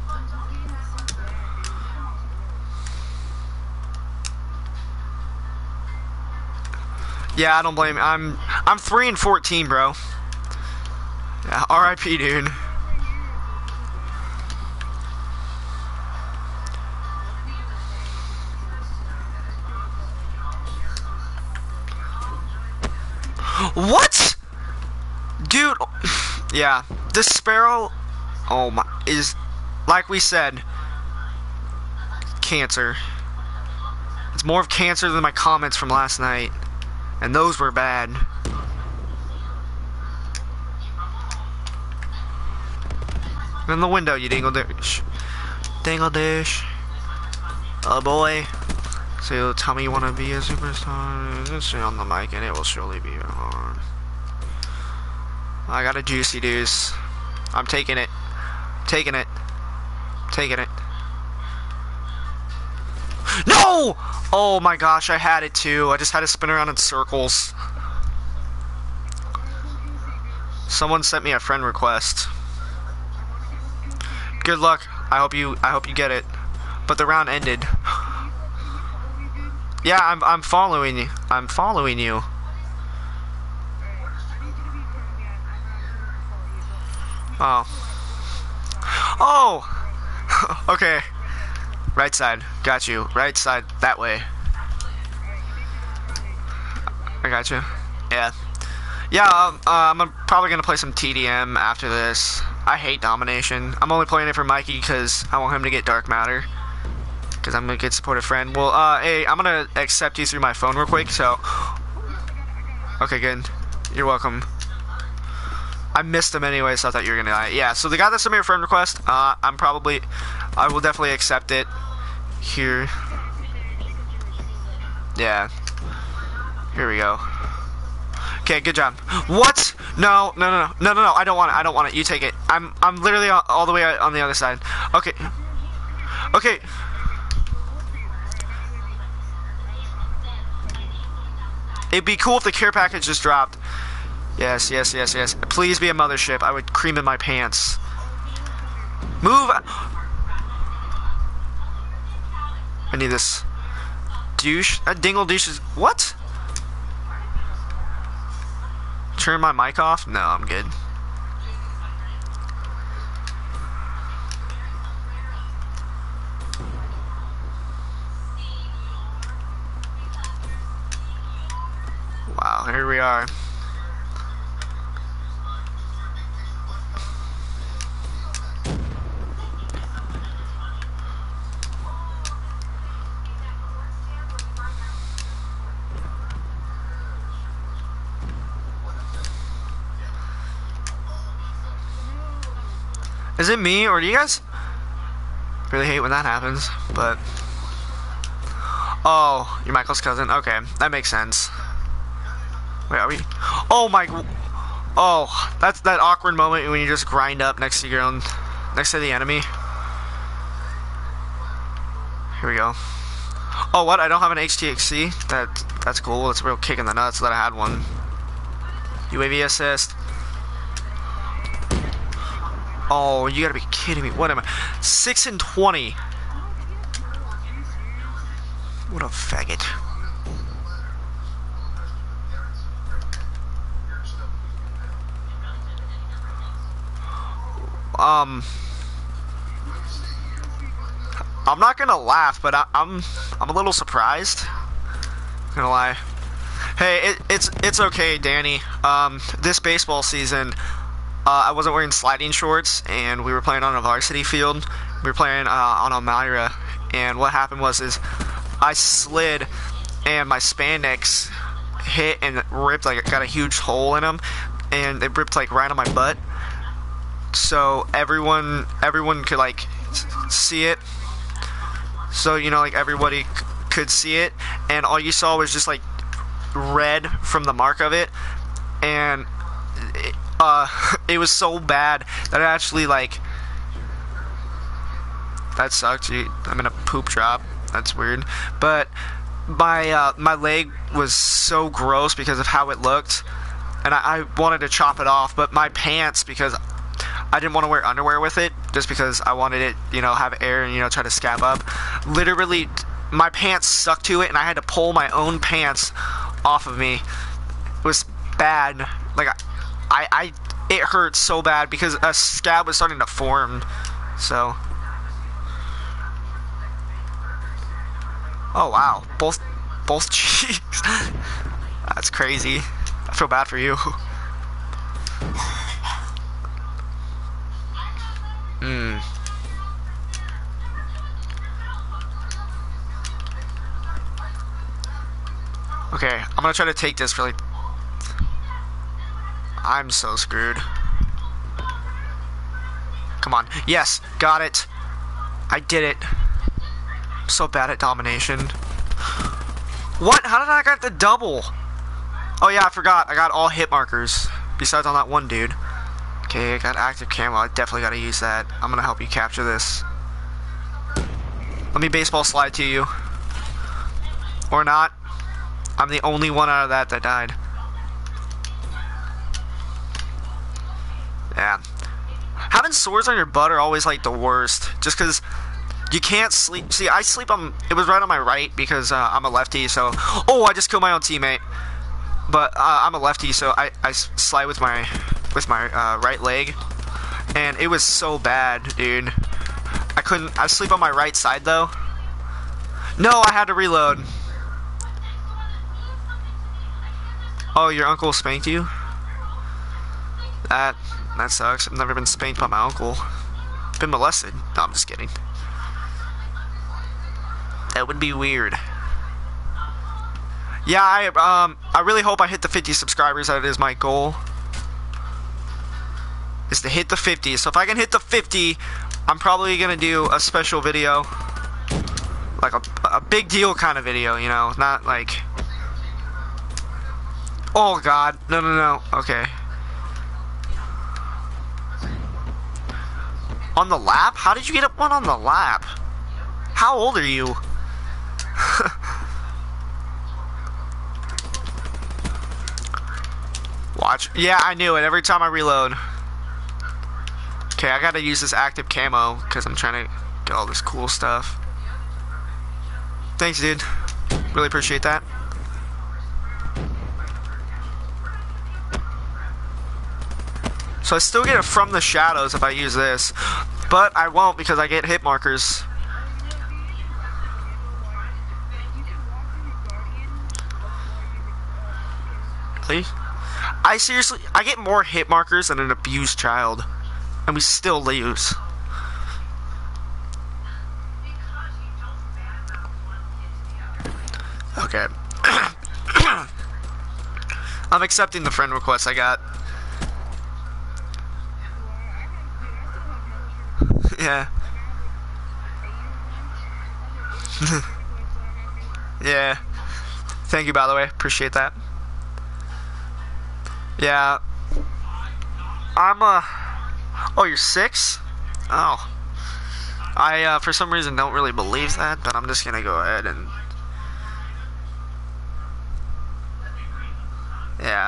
Yeah, I don't blame you. I'm I'm three and fourteen, bro. Yeah, R I P, dude. What? Dude, yeah, this sparrow, oh my, is, like we said, cancer. It's more of cancer than my comments from last night, and those were bad. In the window, you dingle dish. Dingle dish. Oh boy. So tell me you want to be a superstar. Just say on the mic and it will surely be hard. I got a juicy deuce. I'm taking it. Taking it. Taking it. No! Oh my gosh, I had it too. I just had to spin around in circles. Someone sent me a friend request. Good luck. I hope you I hope you get it. But the round ended. Yeah, I'm I'm following you. I'm following you. Oh. Oh! Okay. Right side. Got you. Right side. That way. I got you. Yeah. Yeah, um, uh, I'm probably going to play some T D M after this. I hate domination. I'm only playing it for Mikey because I want him to get dark matter. Because I'm a good supportive friend. Well, uh, hey, I'm going to accept you through my phone real quick, so... Okay, good. You're welcome. I missed him anyway, so I thought you were going to die. Yeah, so the guy that sent me a friend request, uh, I'm probably... I will definitely accept it here. Yeah. Here we go. Okay, good job. What? No, no, no, no, no, no, no. I don't want it. I don't want it. You take it. I'm, I'm literally all, all the way on the other side. Okay. Okay. It'd be cool if the care package just dropped. Yes, yes, yes, yes. Please be a mothership. I would cream in my pants. Move. I need this. Douche. That dingle douche is... What? Turn my mic off? No, I'm good. Wow, here we are. Is it me, or do you guys really hate when that happens? But... Oh, you're Michael's cousin? Okay, that makes sense. Wait, are we... Oh my... Oh, that's that awkward moment when you just grind up next to your own... Next to the enemy. Here we go. Oh, what? I don't have an H T X C? That, that's cool. It's a real kick in the nuts that I had one. U A V assist. Oh, you gotta be kidding me. What am I? six and twenty. What a faggot. Um, I'm not gonna laugh, but I, I'm I'm a little surprised. Not gonna lie. Hey, it, it's it's okay, Danny. Um, this baseball season, uh, I wasn't wearing sliding shorts, and we were playing on a varsity field. We were playing uh, on Elmira, and what happened was is I slid and my spandex hit and ripped, like it got a huge hole in them, and it ripped like right on my butt. So everyone, everyone could like see it. So you know, like everybody c- could see it, and all you saw was just like red from the mark of it, and it, uh, it was so bad that I actually like. That sucked. I'm in a poop drop. That's weird, but my uh, my leg was so gross because of how it looked, and I, I wanted to chop it off, but my pants, because I didn't want to wear underwear with it, just because I wanted it, you know, have air and, you know, try to scab up. Literally, my pants stuck to it, and I had to pull my own pants off of me. It was bad. Like, I, I, it hurt so bad because a scab was starting to form. So, oh wow, both, both cheeks. That's crazy. I feel bad for you. Hmm. Okay, I'm gonna try to take this for like. I'm so screwed. Come on. Yes, got it. I did it. I'm so bad at domination. What? How did I get the double? Oh yeah, I forgot. I got all hit markers. Besides on that one dude. Okay, I got active camo. I definitely gotta use that. I'm gonna help you capture this. Let me baseball slide to you. Or not. I'm the only one out of that that died. Yeah. Having sores on your butt are always like the worst. Just because you can't sleep. See, I sleep on. It was right on my right because uh, I'm a lefty. So, oh, I just killed my own teammate. But uh, I'm a lefty, so I, I slide with my with my uh, right leg, and it was so bad, dude. I couldn't. I sleep on my right side though. No, I had to reload. Oh, your uncle spanked you? That that sucks. I've never been spanked by my uncle. Been molested. No, I'm just kidding. That would be weird. Yeah, I um I really hope I hit the fifty subscribers. That is my goal. Is to hit the fifty. So if I can hit the fifty, I'm probably gonna do a special video, like a a big deal kind of video. You know, not like. Oh God, no, no, no. Okay. On the lap? How did you get up one on the lap? How old are you? Watch. Yeah, I knew it. Every time I reload. Okay, I gotta use this active camo because I'm trying to get all this cool stuff. Thanks, dude. Really appreciate that. So I still get it from the shadows if I use this, but I won't because I get hit markers. Really? I seriously, I get more hit markers than an abused child, and we still lose. Okay. I'm accepting the friend request I got. Yeah. Yeah. Thank you, by the way. Appreciate that. Yeah. I'm, uh... Oh, you're six? Oh. I, uh, for some reason don't really believe that, but I'm just gonna go ahead and... Yeah.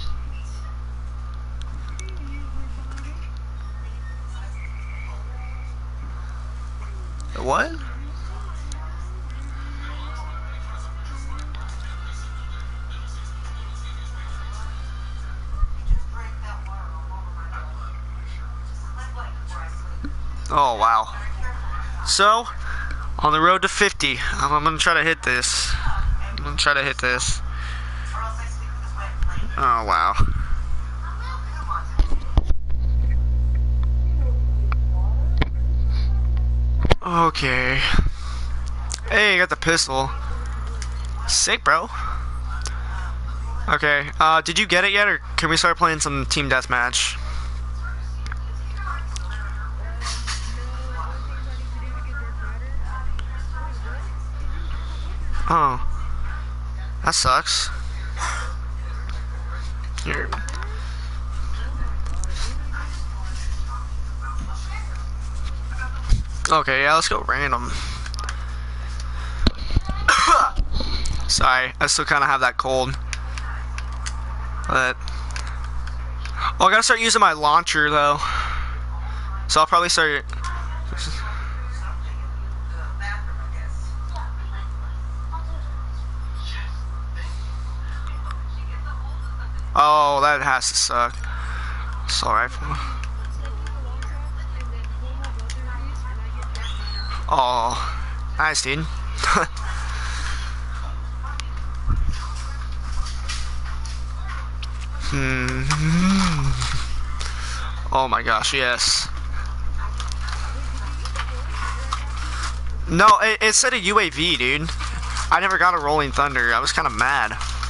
What? Oh, wow. So, on the road to fifty, I'm, I'm gonna try to hit this. I'm gonna try to hit this. Oh, wow. Okay. Hey, I got the pistol. Sick, bro. Okay, uh, did you get it yet, or can we start playing some team deathmatch? Oh, that sucks. Here. Okay, yeah, let's go random. Sorry, I still kind of have that cold. But oh, I gotta start using my launcher though. So I'll probably start. Oh, that has to suck. Sorry. Oh, nice, dude. Hmm. Oh my gosh, yes. No, it, it said a U A V, dude. I never got a rolling thunder. I was kind of mad.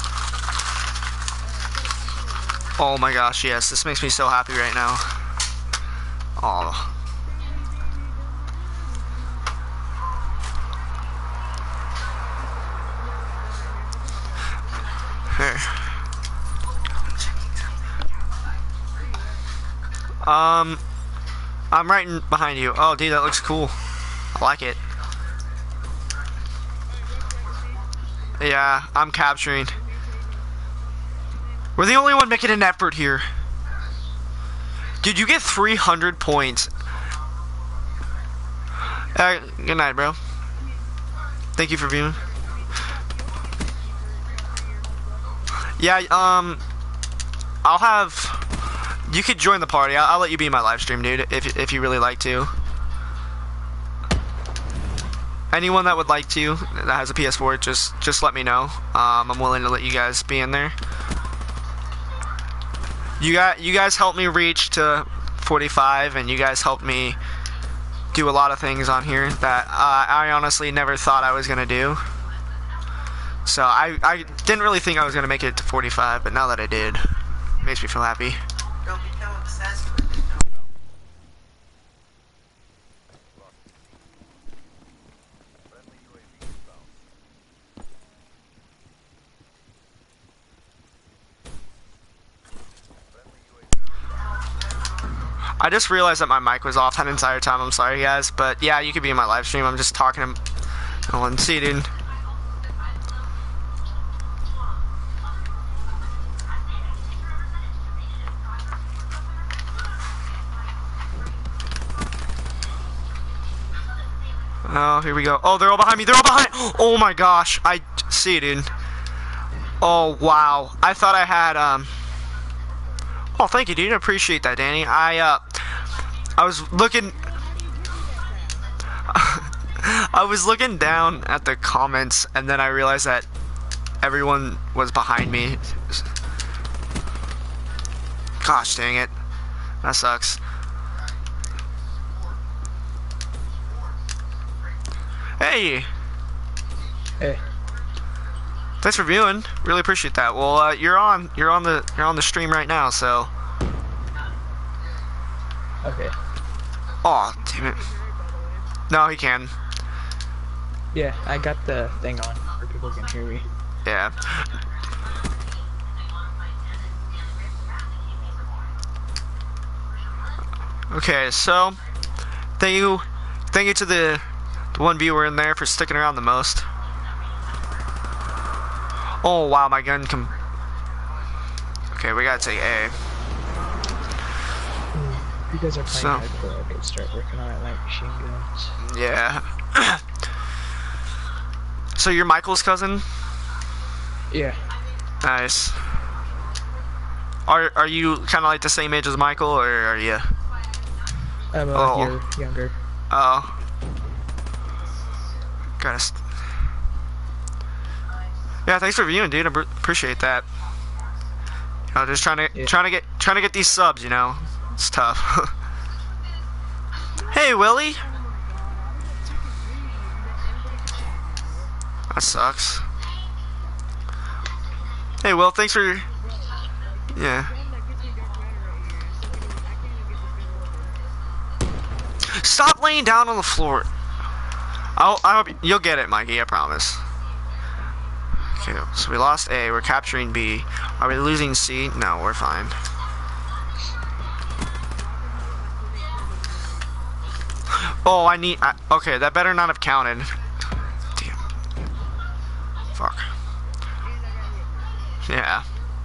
Oh my gosh, yes. This makes me so happy right now. Oh. Here. Um, I'm right in behind you. Oh, dude, that looks cool. I like it. Yeah, I'm capturing. We're the only one making an effort here. Dude, you get three hundred points. Uh, good night, bro. Thank you for viewing. Yeah, um, I'll have... You could join the party. I'll, I'll let you be in my live stream, dude, if, if you really like to. Anyone that would like to, that has a P S four, just just let me know. Um, I'm willing to let you guys be in there. You got you guys helped me reach to forty-five, and you guys helped me do a lot of things on here that uh, I honestly never thought I was gonna do. So I I didn't really think I was gonna make it to forty-five, but now that I did, it makes me feel happy. Don't become obsessed with it. I just realized that my mic was off that entire time. I'm sorry, guys, but yeah, you could be in my live stream. I'm just talking to. Oh, and see, dude. Oh, here we go. Oh, they're all behind me. They're all behind. Oh my gosh, I see, dude. Oh wow, I thought I had um. Oh, thank you, dude. I appreciate that, Danny. I uh, I was looking. I was looking down at the comments, and then I realized that everyone was behind me. Gosh, dang it. That sucks. Hey. Hey. Thanks for viewing. Really appreciate that. Well, uh, you're on. You're on the. You're on the stream right now. So. Okay. Oh, damn it. No, he can. Yeah, I got the thing on where people can hear me. Yeah. Okay, so thank you, thank you to the, the one viewer in there for sticking around the most. Oh wow, my gun can. Okay, we gotta take A. You guys are playing So- hardcore. I could start working on it like machine guns. Yeah. So you're Michael's cousin? Yeah. Nice. Are are you kind of like the same age as Michael, or are you? I'm a Oh. year younger. Oh. Gotta. St yeah, thanks for viewing, dude. I br- appreciate that. You know, just trying to Yeah. trying to get trying to get these subs. You know, it's tough. Hey, Willie. That sucks. Hey, well, thanks for. Bro, Yeah. one that gives me dark matter right here. I still can't even, I can't even get this thing open. Stop laying down on the floor. I'll, I hope you'll get it, Mikey. I promise. Okay, so we lost A. We're capturing B. Are we losing C? No, we're fine. Oh, I need. I, okay, that better not have counted. Damn. Fuck. Yeah.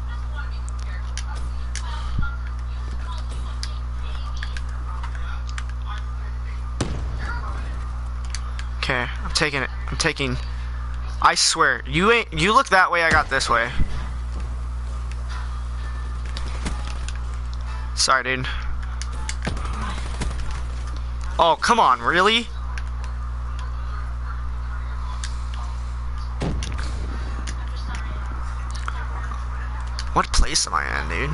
Okay, I'm taking it. I'm taking. I swear, you ain't. You look that way. I got this way. Sorry, dude. Oh, come on, really? What place am I in, dude?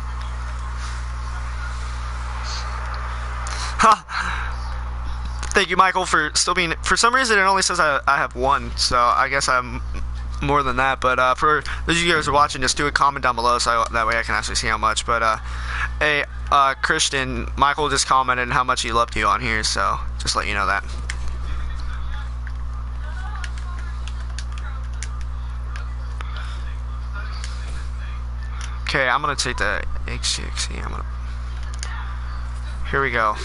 Ha! Thank you, Michael, for still being. For some reason, it only says I, I have one, so I guess I'm more than that. But uh, for those of you guys who are watching, just do a comment down below, so I, that way I can actually see how much. But uh, hey, uh, Christian, Michael just commented how much he loved you on here, so just let you know that. Okay, I'm gonna take the X G X E. I'm gonna. Here we go.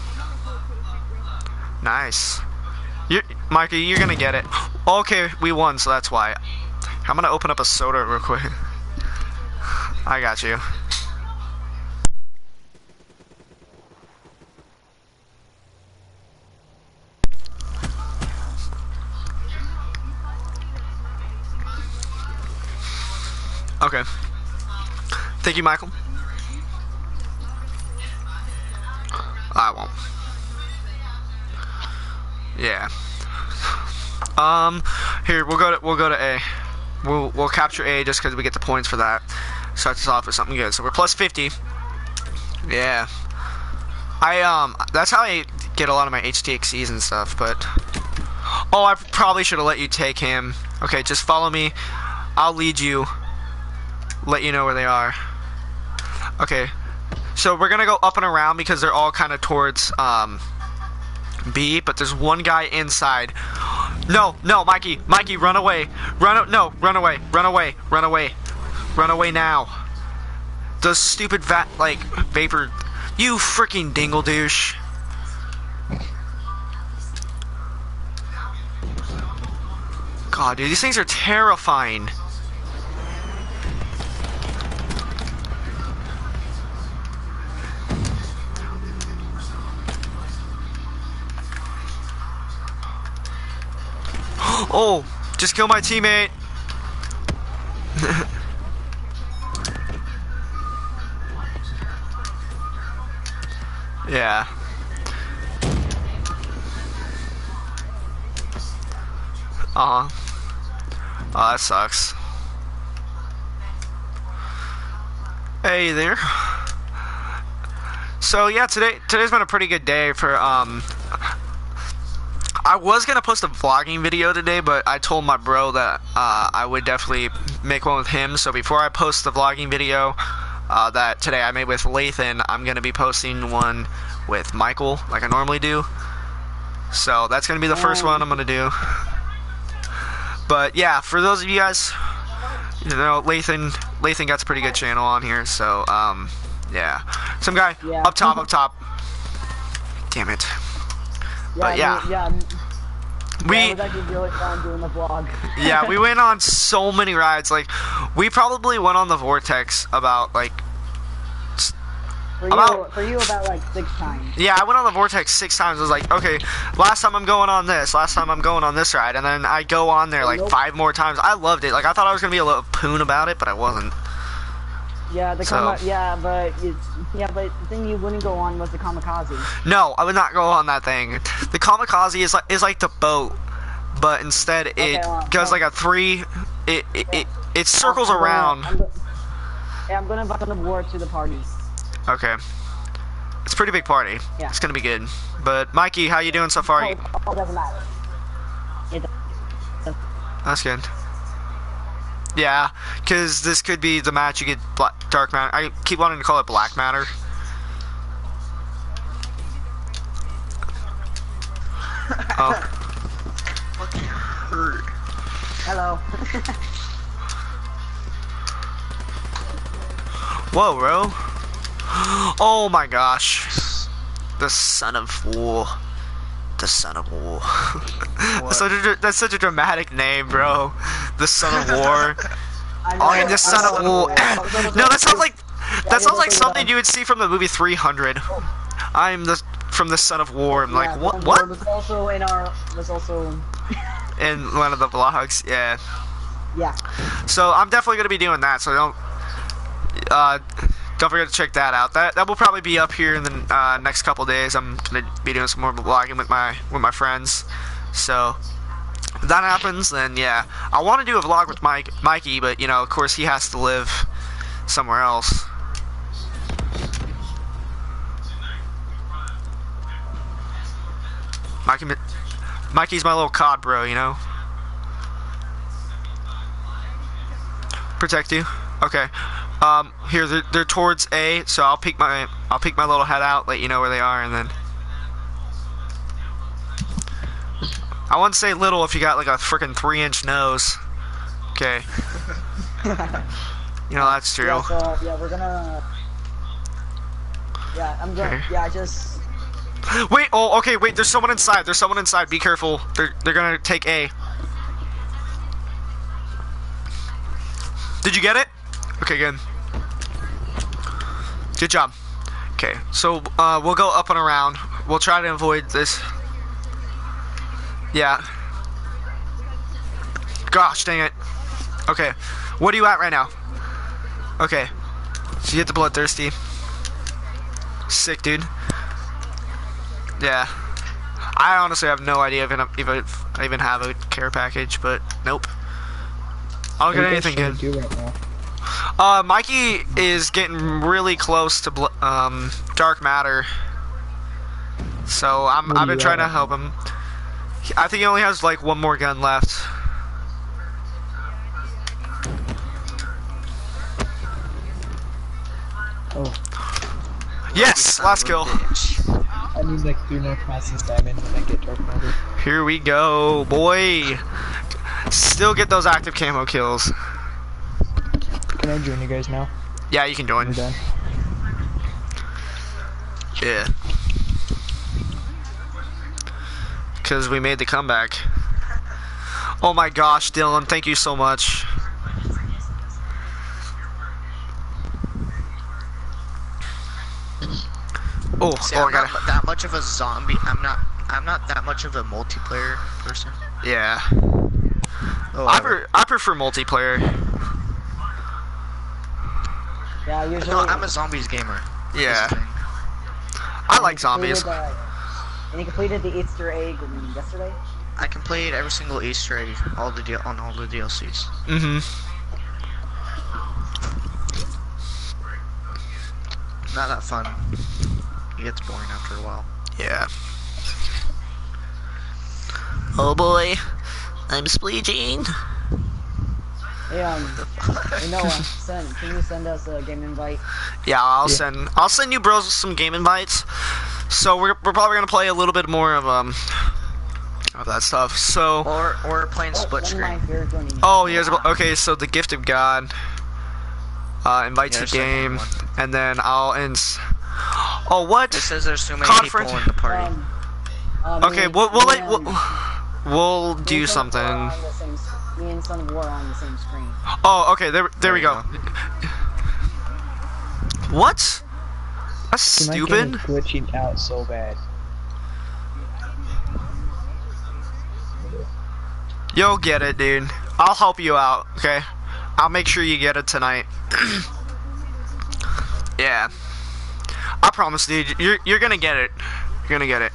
Nice. You, Mikey, you're gonna get it. Okay, we won, so that's why. I'm gonna open up a soda real quick. I got you. Okay. Thank you, Michael. I won't. Yeah. Um. Here, we'll go to we'll go to A. We'll we'll capture A just because we get the points for that. Starts us off with something good. So we're plus fifty. Yeah. I um. That's how I get a lot of my H T X Es and stuff. But oh, I probably should have let you take him. Okay, just follow me. I'll lead you. Let you know where they are. Okay, so we're gonna go up and around because they're all kind of towards um, B, but there's one guy inside. No, no, Mikey, Mikey, run away, run, no, run away, run away, run away, run away now. Those stupid va like vapor, you freaking dingle douche. God, dude, these things are terrifying. Oh, just kill my teammate. Yeah. Uh-huh. Oh, that sucks. Hey there. So yeah, today today's been a pretty good day for um I was gonna post a vlogging video today, but I told my bro that uh, I would definitely make one with him. So before I post the vlogging video uh, that today I made with Lathan, I'm gonna be posting one with Michael, like I normally do. So that's gonna be the first one I'm gonna do. But yeah, for those of you guys, you know, Lathan, Lathan got a pretty good channel on here. So um, yeah, some guy Yeah. up top, up top. Damn it. But yeah, yeah, we yeah, it was actually really fun doing the vlog. yeah, we went on so many rides. Like, we probably went on the Vortex about like For about you, for you about like six times. yeah, I went on the Vortex six times. I was like, okay, last time I'm going on this, last time I'm going on this ride, and then I go on there like Nope. five more times. I loved it. Like, I thought I was gonna be a little poon about it, but I wasn't. Yeah, the So- kama, yeah, but it's yeah, but the thing you wouldn't go on was the kamikaze. No, I would not go on that thing. The Kamikaze is like is like the boat, but instead it Okay, well, goes well- like a three. It it it, it circles I'm gonna- around. I'm go- yeah, I'm gonna invite the war to the party. Okay. It's a pretty big party. Yeah. It's gonna be good. But Mikey, how you doing so far? Oh, oh, it doesn't matter. It, That's good. Yeah, because this could be the match you get black, dark matter. I keep wanting to call it black matter. Oh. Fucking hurt. Hello. Whoa, bro. Oh my gosh. The son of war. The son of war. That's such, a, that's such a dramatic name, bro. The son of war. I Oh, know, the son I of know. war. No, that sounds like that sounds like something you would see from the movie three hundred. I'm the from the son of war. I'm like, Yeah, what? Son of What? War was also in our was also In one of the vlogs, yeah. yeah. So I'm definitely gonna be doing that. So don't uh, don't forget to check that out. That that will probably be up here in the uh, next couple days. I'm gonna be doing some more vlogging with my with my friends. So if that happens, then yeah, I want to do a vlog with Mike Mikey, but you know, of course, he has to live somewhere else. Mikey, Mikey's my little cod bro, you know. Protect you. Okay. Um, here they're, they're towards A, so I'll peek my I'll peek my little head out, let you know where they are, and then I wouldn't say little if you got like a freaking three inch nose. Okay. You know that's true. Yeah, so yeah, we're gonna. Yeah, I'm gonna. Okay. Yeah, I just. Wait. Oh, okay. Wait. There's someone inside. There's someone inside. Be careful. They're they're gonna take A. Did you get it? Okay, good. Good job. Okay, so uh, we'll go up and around. We'll try to avoid this. Yeah. Gosh, dang it. Okay, what are you at right now? Okay, so you hit the bloodthirsty. Sick, dude. Yeah. I honestly have no idea if I even, if I even have a care package, but nope. I don't get anything good. Do right now? Uh, Mikey is getting really close to bl um, dark matter, so I'm What I've do been you trying to have? help him. I think he only has like one more gun left. Oh, Yes, last kill. I need like three more classes diamond when I get dark matter. Here we go, boy. Still get those active camo kills. Can I join you guys now? Yeah, you can join. We're done. Yeah. Because we made the comeback. Oh my gosh, Dylan, thank you so much. Oh, See, oh, I I'm got not that much of a zombie. I'm not. I'm not that much of a multiplayer person. Yeah. Oh, I, whatever. pre I prefer multiplayer. Yeah, usually. No, I'm a zombies gamer. Yeah. That's the thing. I like zombies. completed, uh, and you completed the Easter egg yesterday. I completed every single Easter egg, all the D on all the D L Cs. Mm-hmm. Not that fun. It gets boring after a while. Yeah. Oh boy, I'm spleeging. Hey, um, hey Noah, send. Can you send us a game invite? Yeah, I'll Yeah. send I'll send you bros some game invites. So we're we're probably gonna play a little bit more of um of that stuff. So Or or playing split One of screen. my favorite joining. oh yes, okay. So the gift of God uh, invites Yeah, the there's definitely game, one. and then I'll ins. Oh what? It says there's too many Conference- people in the party. Um, uh, Okay, me- we'll we'll, me let, and- we'll we'll me do and Son of War something. are on the same s- Me and Son of War are on the same screen. Oh okay, there there we you go. What? That's See, my game stupid. is glitching out so bad. You'll get it, dude. I'll help you out, okay? I'll make sure you get it tonight. Yeah. I promise, dude. You're you're gonna get it. You're gonna get it.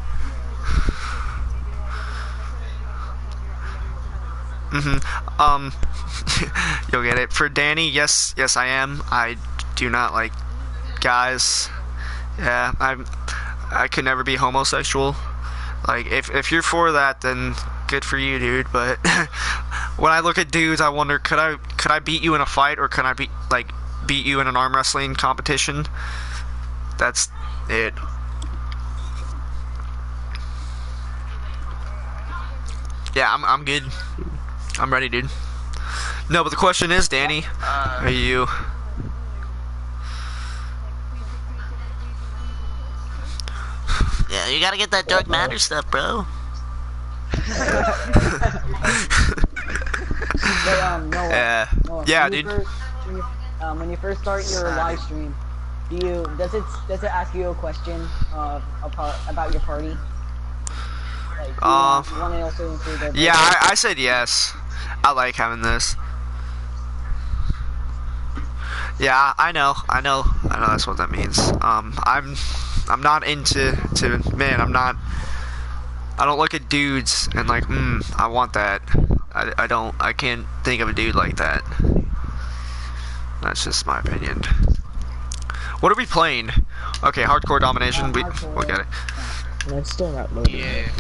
Mm-hmm. Um, you'll get it. For Danny, yes, yes, I am. I do not like guys. Yeah, I'm. I could never be homosexual. Like, if if you're for that, then good for you, dude. But when I look at dudes, I wonder could I could I beat you in a fight or could I beat like beat you in an arm wrestling competition? That's it. Yeah, I'm I'm good. I'm ready, dude. No, but the question is, Danny, Uh, are you? Yeah, you gotta get that dark matter stuff, bro. But um, Noah, Uh, Noah, yeah, when you dude. First, when, you, um, when you first start your live stream, do you does it does it ask you a question uh about about your party? Like, do you, Um, want, you want to also include their Yeah, I, I said yes. I like having this. Yeah, I know, I know, I know. That's what that means. Um, I'm, I'm not into to man. I'm not. I don't look at dudes and like, hmm, I want that. I, I don't. I can't think of a dude like that. That's just my opinion. What are we playing? Okay, hardcore domination. Um, we hardcore. we'll get it. And it's still not loading. yeah.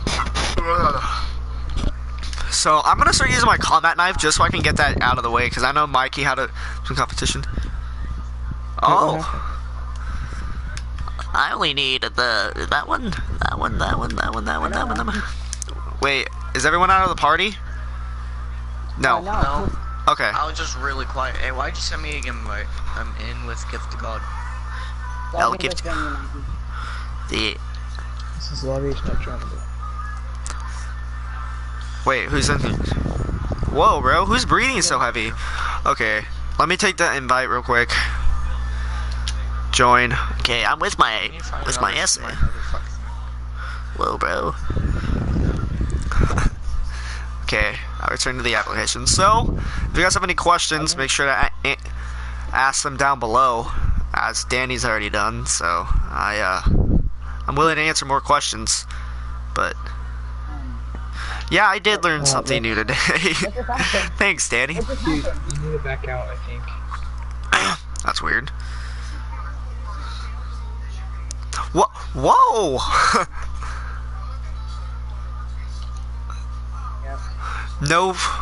So I'm gonna start using my combat knife just so I can get that out of the way because I know Mikey had a some competition. Oh, I only need the that one, that one, that one, that one, that one, that one, that one. wait, is everyone out of the party? No. Uh, no. No. Okay. I was just really quiet. Hey, why'd you send me an invite? I'm in with Gift to God. So I'll I can give- just send you Mikey. The This is lobby is not joinable. Wait, who's in here? Whoa, bro, who's breathing so heavy? Okay, let me take that invite real quick. Join. okay, I'm with my Can you find with my another- essay. another fucking- Whoa, bro. Okay, I'll return to the application. So, if you guys have any questions, make sure to a- a- ask them down below, as Danny's already done. So, I uh, I'm willing to answer more questions, but yeah, I did learn something new today. What's your password? Thanks, Danny. What's your Dude, password? you need to back out, I think. That's weird. Whoa! Whoa! Yep. No. f-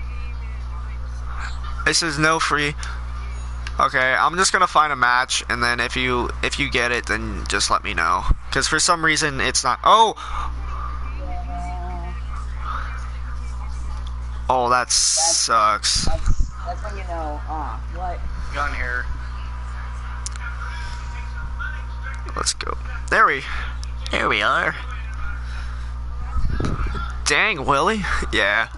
This is no free. Okay, I'm just gonna find a match, and then if you if you get it, then just let me know. Cause for some reason it's not. Oh. Oh, that sucks. That's, that's when you know. Ah, what? Gun here. Let's go. There we. There we are. Dang, Willie. Yeah.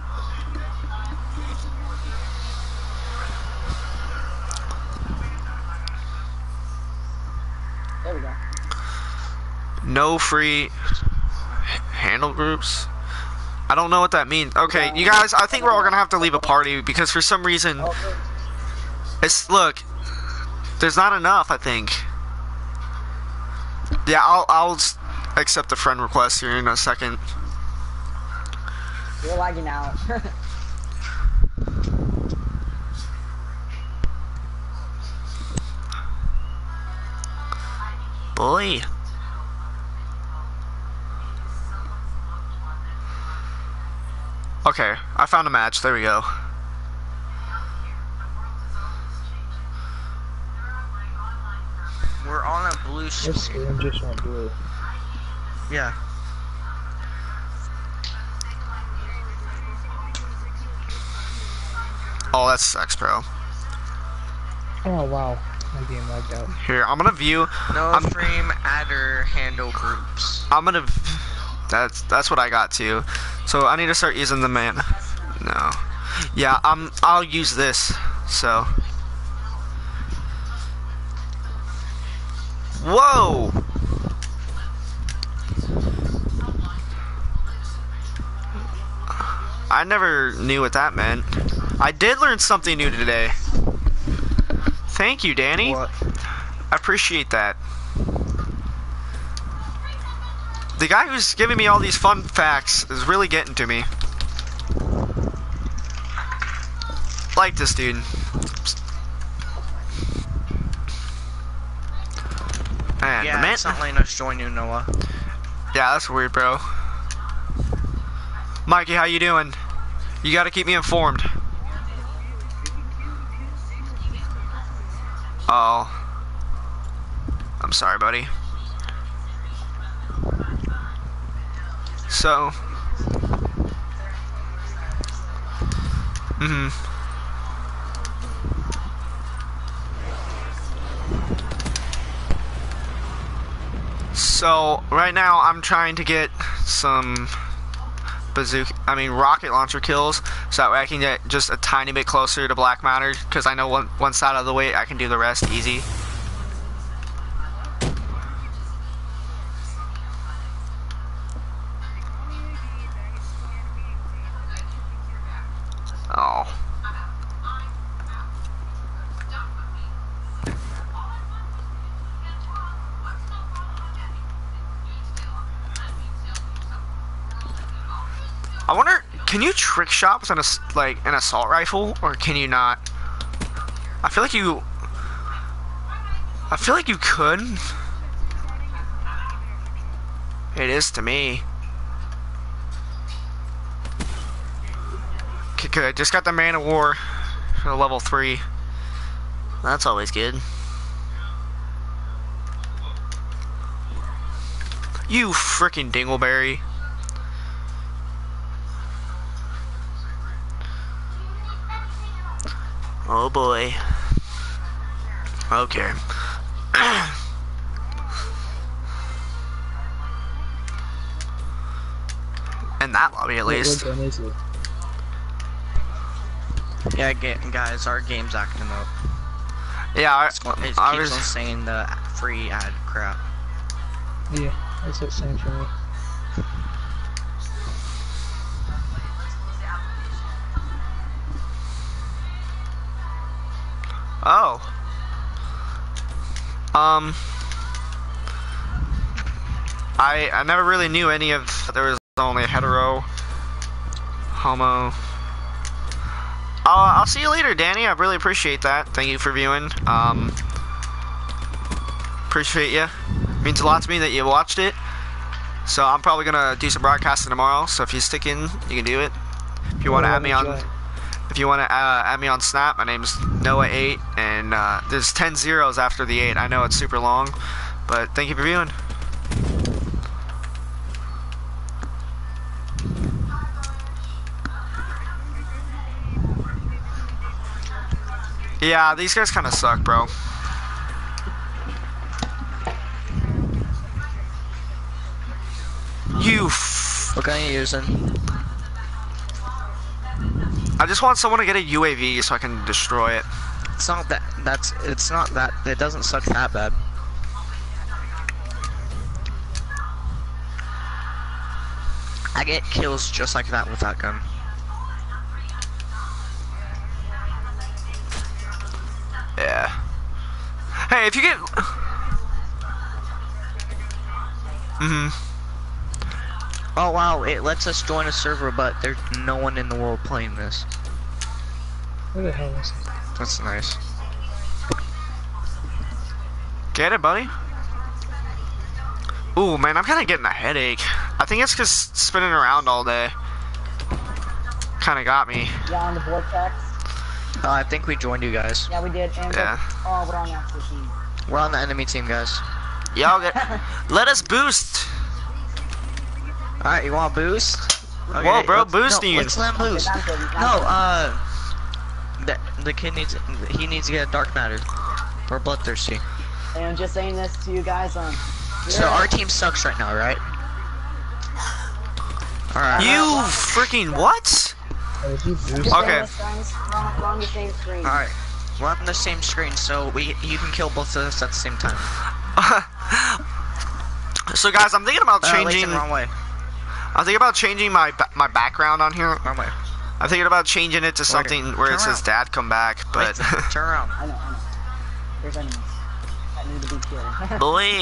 There we go. No free handle groups. I don't know what that means. Okay, you guys, I think we're all gonna have to leave a party because for some reason, Oh, good. it's look. There's not enough. I think. Yeah, I'll I'll s- accept the friend request here in a second. You're lagging out. Boy. Okay, I found a match. There we go. We're on a blue This screen. screen just went blue. Yeah. Oh, that sucks, bro. Oh wow, my game lagged out. Here, I'm gonna view. No I'm- stream adder handle groups. I'm gonna. v- That's that's what I got too. So I need to start using the man. No. Yeah, I'm. I'll use this. So. Whoa. I never knew what that meant. I did learn something new today. Thank you, Danny. What? I appreciate that. The guy who's giving me all these fun facts is really getting to me. Like this dude. Man, Yeah, the man. it's not letting us join you, Noah. Yeah, that's weird, bro. Mikey, how you doing? You gotta keep me informed. Oh. I'm sorry, buddy. So. Mm-hmm. So, right now, I'm trying to get some bazooka, I mean, rocket launcher kills, so that way I can get just a tiny bit closer to Black Matter, because I know one, one side of the way, I can do the rest easy. Oh. I wonder, can you trick shot with an ass like an assault rifle, or can you not? I feel like you. I feel like you could. It is to me. Okay, good. I just got the Man of War for level three. That's always good. You freaking dingleberry. Oh boy. Okay. In that lobby, at least. What gun is it? Yeah, ga guys, our game's acting up. Yeah, I, It's, go- it I keeps was. on saying the free ad crap. Yeah, that's the same for me. Oh. Um. I I never really knew any of. There was only hetero, homo. I'll I'll see you later, Danny. I really appreciate that. Thank you for viewing. Um. Appreciate you. Means a lot to me that you watched it. So I'm probably gonna do some broadcasting tomorrow. So if you stick in, you can do it. If you want to Oh, add me on. enjoy. If you want to uh, add me on Snap, my name's Noah eight, and uh, there's ten zeros after the eight. I know it's super long, but thank you for viewing. Yeah, these guys kind of suck, bro. You f- What gun are you using? I just want someone to get a U A V so I can destroy it. It's not that. That's. It's not that. It doesn't suck that bad. I get kills just like that with that gun. Yeah. Hey, if you get... Mm-hmm. Oh wow! It lets us join a server, but there's no one in the world playing this. Where the hell is it? That's nice. Get it, buddy? Ooh, man, I'm kind of getting a headache. I think it's because spinning around all day kind of got me. Yeah, on the vortex. Uh, I think we joined you guys. Yeah, we did. And Yeah. oh, we're on the opposite team. We're on the enemy team, guys. Y'all get... Let us boost. All right, you want a boost? Okay, Whoa, bro, let's- boosting No, you. let's let him boost. Okay, that's good. No, uh, the the kid needs he needs to get a dark matter. We're bloodthirsty. And I'm just saying this to you guys. Um. So our team sucks right now, right? All right. You freaking what? Oh, is he boosted? Just saying Okay. this, guys. We're on, we're on the same screen. All right. We're on the same screen, so we you can kill both of us at the same time. So, guys, I'm thinking about Uh, wait, changing... the wrong way. I'm thinking about changing my ba my background on here. Wrong way. I'm thinking about changing it to something where turn it says around. "Dad, come back." But Wait, turn around. I know, I know. There's enemies that need to be killed. Boy,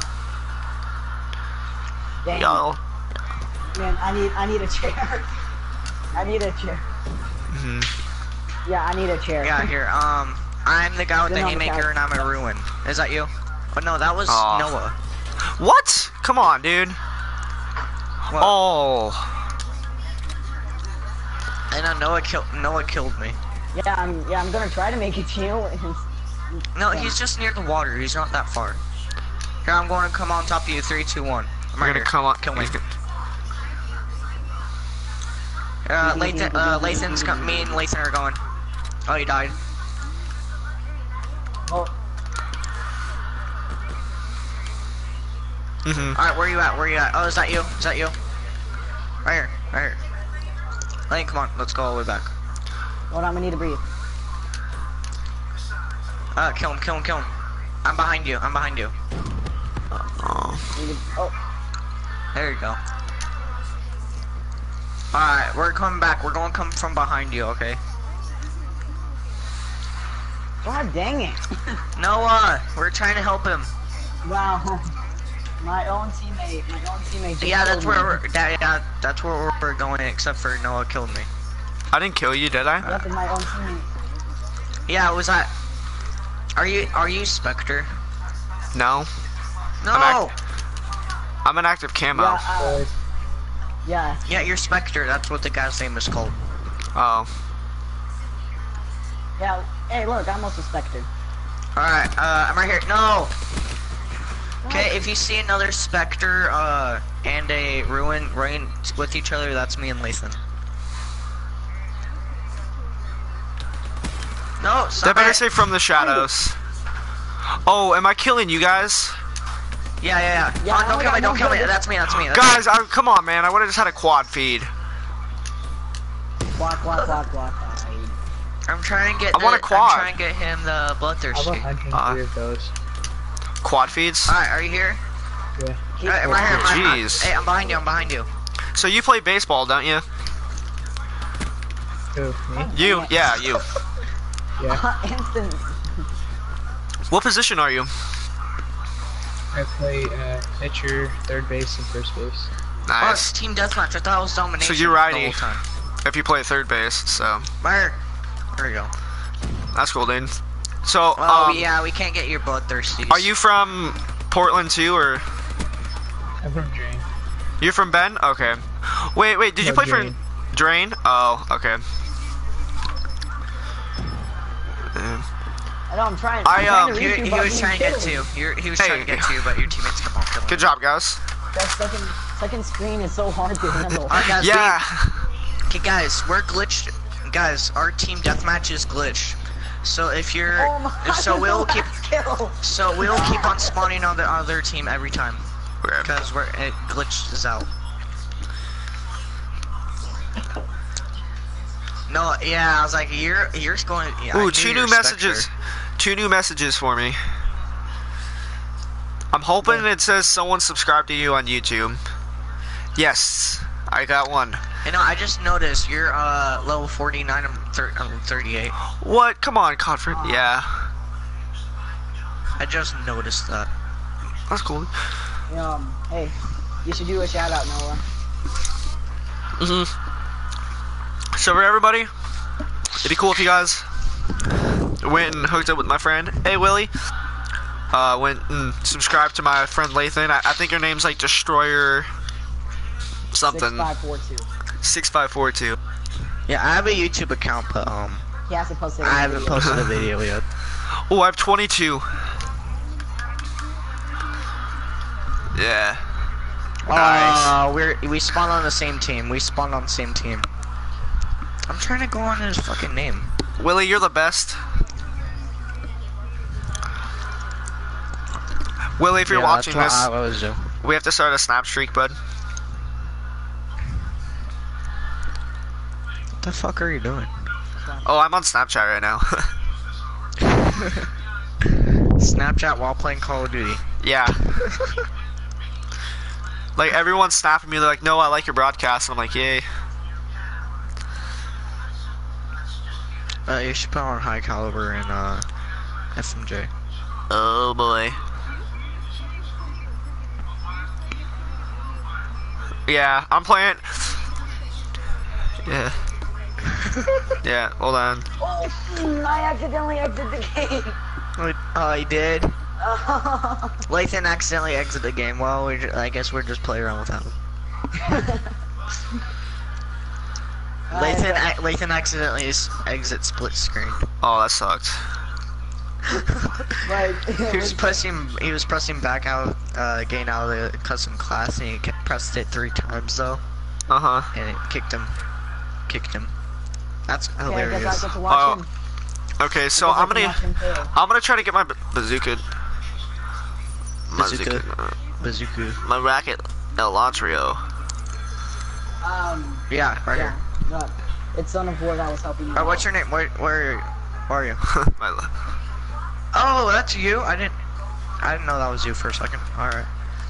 Dang, y'all, man, I need, I need a chair. I need a chair. mm-hmm. Yeah, I need a chair. Yeah, here. Um, I'm the guy with the Then on the haymaker, and I'm a ruin. Is that you? Oh no, that was Aw. Noah. What? Come on, dude. What? Oh, I know Noah killed Noah killed me. Yeah, I'm yeah, I'm gonna try to make it to you. No, he's just near the water. He's not that far. Here, I'm going to come on top of you. Three, two, one. I'm We're right gonna here. come on. Kill me. he's gonna- Uh, Lathan, uh, Lathan's co- me and Lathan are going. Oh, he died. Oh, Mhm. Alright, where you at? Where you at? Oh, is that you? Is that you? Right here. Right here. Lane, come on. Let's go all the way back. hold on, I need to breathe. Uh, kill him, kill him, kill him. I'm behind you. I'm behind you. Oh. Need to, oh, There you go. Alright, we're coming back. We're going to come from behind you, okay? god dang it! Noah, we're trying to help him. Wow, my own teammate, my own teammate. just Yeah, that's killed where me. we're. That, yeah, that's where we're going. Except for Noah killed me. I didn't kill you, did I? Yep, and my own teammate. Yeah, was that? Are you? Are you Spectre? No. No. I'm I'm an active camo. Yeah, uh, yeah. Yeah, you're Spectre. That's what the guy's name is called. Oh. Yeah, hey, look, I'm also Spectre. Alright, uh, I'm right here. No! Okay, if you see another Spectre, uh, and a Ruin running with each other, that's me and Lathan. No, They stop better it. say from the shadows. Oh, am I killing you guys? Yeah, yeah, yeah. Yeah, Come on, don't I kill me, got don't kill me. no- That's me, that's me. That's Guys, I, come on, man. I would have just had a quad feed. Walk, walk, walk, walk. me. I'm trying to get I the, want a quad. I'm trying to get him the How bloodthirsty. about I drink Uh, three of those? Quad feeds? Alright, are you here? Yeah. Keep Alright, right here, I'm right- Jeez. Hey, I'm behind you, I'm behind you. So you play baseball, don't you? Who? Me? You? Yeah, you. Yeah. Instant. What position are you? I play uh, pitcher, third base, and first base. Oh, Nice. it's team deathmatch. I thought it was domination. So you're the righty. whole time. If you play third base, so Where? There we go. that's cool, dude. So, Oh um, yeah, we can't get your bloodthirsties. are you from Portland too, or I'm from Drain. you're from Ben? Okay. Wait, wait. Did you No, play Drain. for Drain? Oh, okay. Uh, I know, I'm trying. I, I'm trying um, to He, reach you, he but was you trying to get killed to me. you. You're, he was Hey. trying to get to you, but your teammates kept on killing good you. job, guys. That second, second screen is so hard to handle. Alright, guys. Yeah. we- okay, guys, we're glitched. Guys, our team deathmatch is glitched. So if you're, Oh my if so we'll keep, kill. so we'll keep on spawning on the other team every time Weird. because we're it glitches out. No, yeah, I was like, you're, you're going. Yeah, I Ooh, knew two you new were messages. Spectre. Two new messages for me. I'm hoping it says someone subscribed to you on YouTube. Yes, I got one. You know, I just noticed you're uh level forty-nine. I'm, thir I'm thirty-eight. What? Come on, Codford. Yeah, I just noticed that. that's cool. Um, hey, you should do a shout out, Noah. Mhm. So for everybody, it'd be cool if you guys went and hooked up with my friend. Hey Willie. Uh, went and subscribed to my friend Lathan. I, I think her name's like Destroyer something. Six five four two. Six five four two. Yeah, I have a YouTube account, but um, He hasn't posted. I any haven't videos. posted a video yet. Oh, I have twenty-two. Yeah. Nice. Uh, we're we spawned on the same team. We spawned on the same team. I'm trying to go on his fucking name. Willie, you're the best. Willie, if you're Yeah, watching that's this, what I always do. we have to start a snap streak, bud. What the fuck are you doing? Oh, I'm on Snapchat right now. Snapchat while playing Call of Duty. Yeah. Like, everyone's snapping me, they're like, no, I like your broadcast. And I'm like, yay. Uh, you should put on high caliber and uh, F M J. Oh, boy. Yeah, I'm playing. Yeah. Yeah, hold on. Oh, mm, I accidentally exited the game. Oh, I did. Lathan accidentally exited the game. Well, we I guess we're just playing around with him. Lathan, ac- Lathan accidentally s- exit split screen. Oh, that sucked. But He was pressing. He was pressing back out, uh, getting out of the custom class, and he kept, pressed it three times though, Uh huh. and it kicked him. Kicked him. That's okay, I hilarious. guess I get to watch Oh. him. Okay, so I guess I I'm can gonna watch him fail. I'm gonna try to get my ba- bazooka. Bazooka. uh, Bazooka. My racket El Latrio. Um, Yeah, right yeah, here. no, it's Son of War that was helping you. Alright, what's your name? Where, where, where are you? My la- Oh, that's you. I didn't. I didn't know that was you for a second. All right.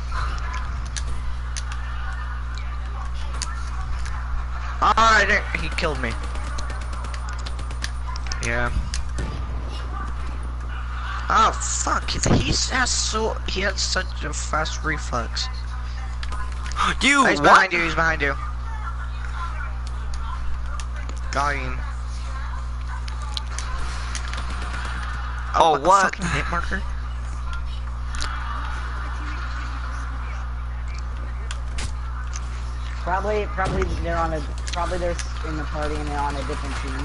All right. He killed me. Yeah. Oh fuck! He's has so he had such a fast reflex. You Oh, he's what? behind you. He's behind you. Got him. Oh, what? the what? fucking hit marker? Probably, probably they're on a, probably they're in the party and they're on a different team.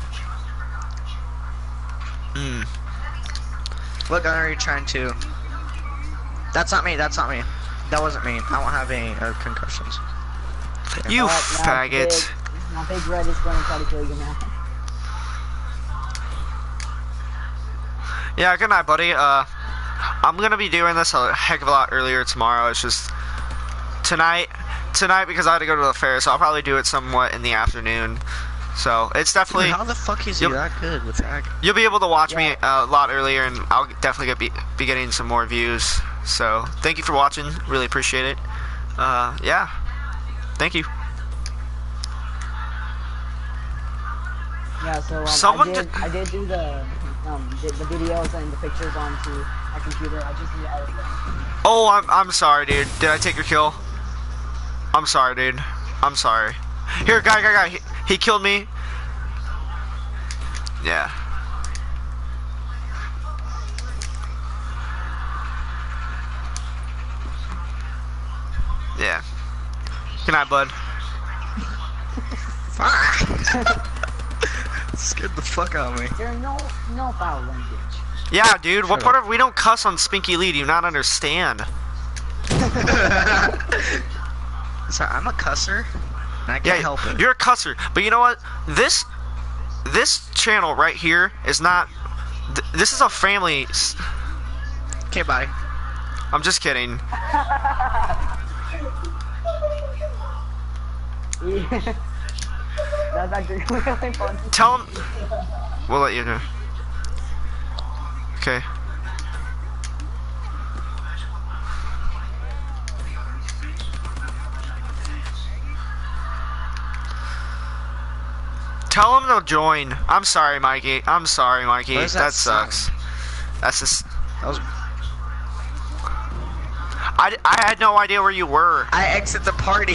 Hmm. Look, I'm already trying to. That's not me. That's not me. That wasn't me. I don't have any uh, concussions. You But now faggot. Big, now Big Red is going to try to kill you now. Yeah, good night, buddy. Uh, I'm gonna be doing this a heck of a lot earlier tomorrow. It's just tonight, tonight because I had to go to the fair, so I'll probably do it somewhat in the afternoon. So it's definitely. Dude, how the fuck is he Yep. that good with that? You'll be able to watch me Yeah. uh, a lot earlier, and I'll definitely get be, be getting some more views. So thank you for watching. Really appreciate it. Uh, yeah. Thank you. Yeah, so um, Someone I did, did- I did do the, um, the, the videos and the pictures onto my computer. I just need to edit them. Oh, I'm I'm sorry, dude. Did I take your kill? I'm sorry, dude. I'm sorry. Here, guy, guy, guy. He, he killed me. Yeah. Yeah. Good night, bud. Scared the fuck out of me. There's no, no foul language. Yeah, dude. What Shut part of we don't cuss on Spinky Lee? Do you not understand? Sorry, I'm a cusser. And I can't Yeah, help it. you're a cusser. But you know what? This this channel right here is not. Th this is a family. s- Okay, bye. I'm just kidding. That's actually really fun. Tell him. We'll let you know. Okay. Tell him to join. I'm sorry, Mikey. I'm sorry, Mikey. What is That, that sound? sucks. That's just. That was. I, I had no idea where you were. I exit the party.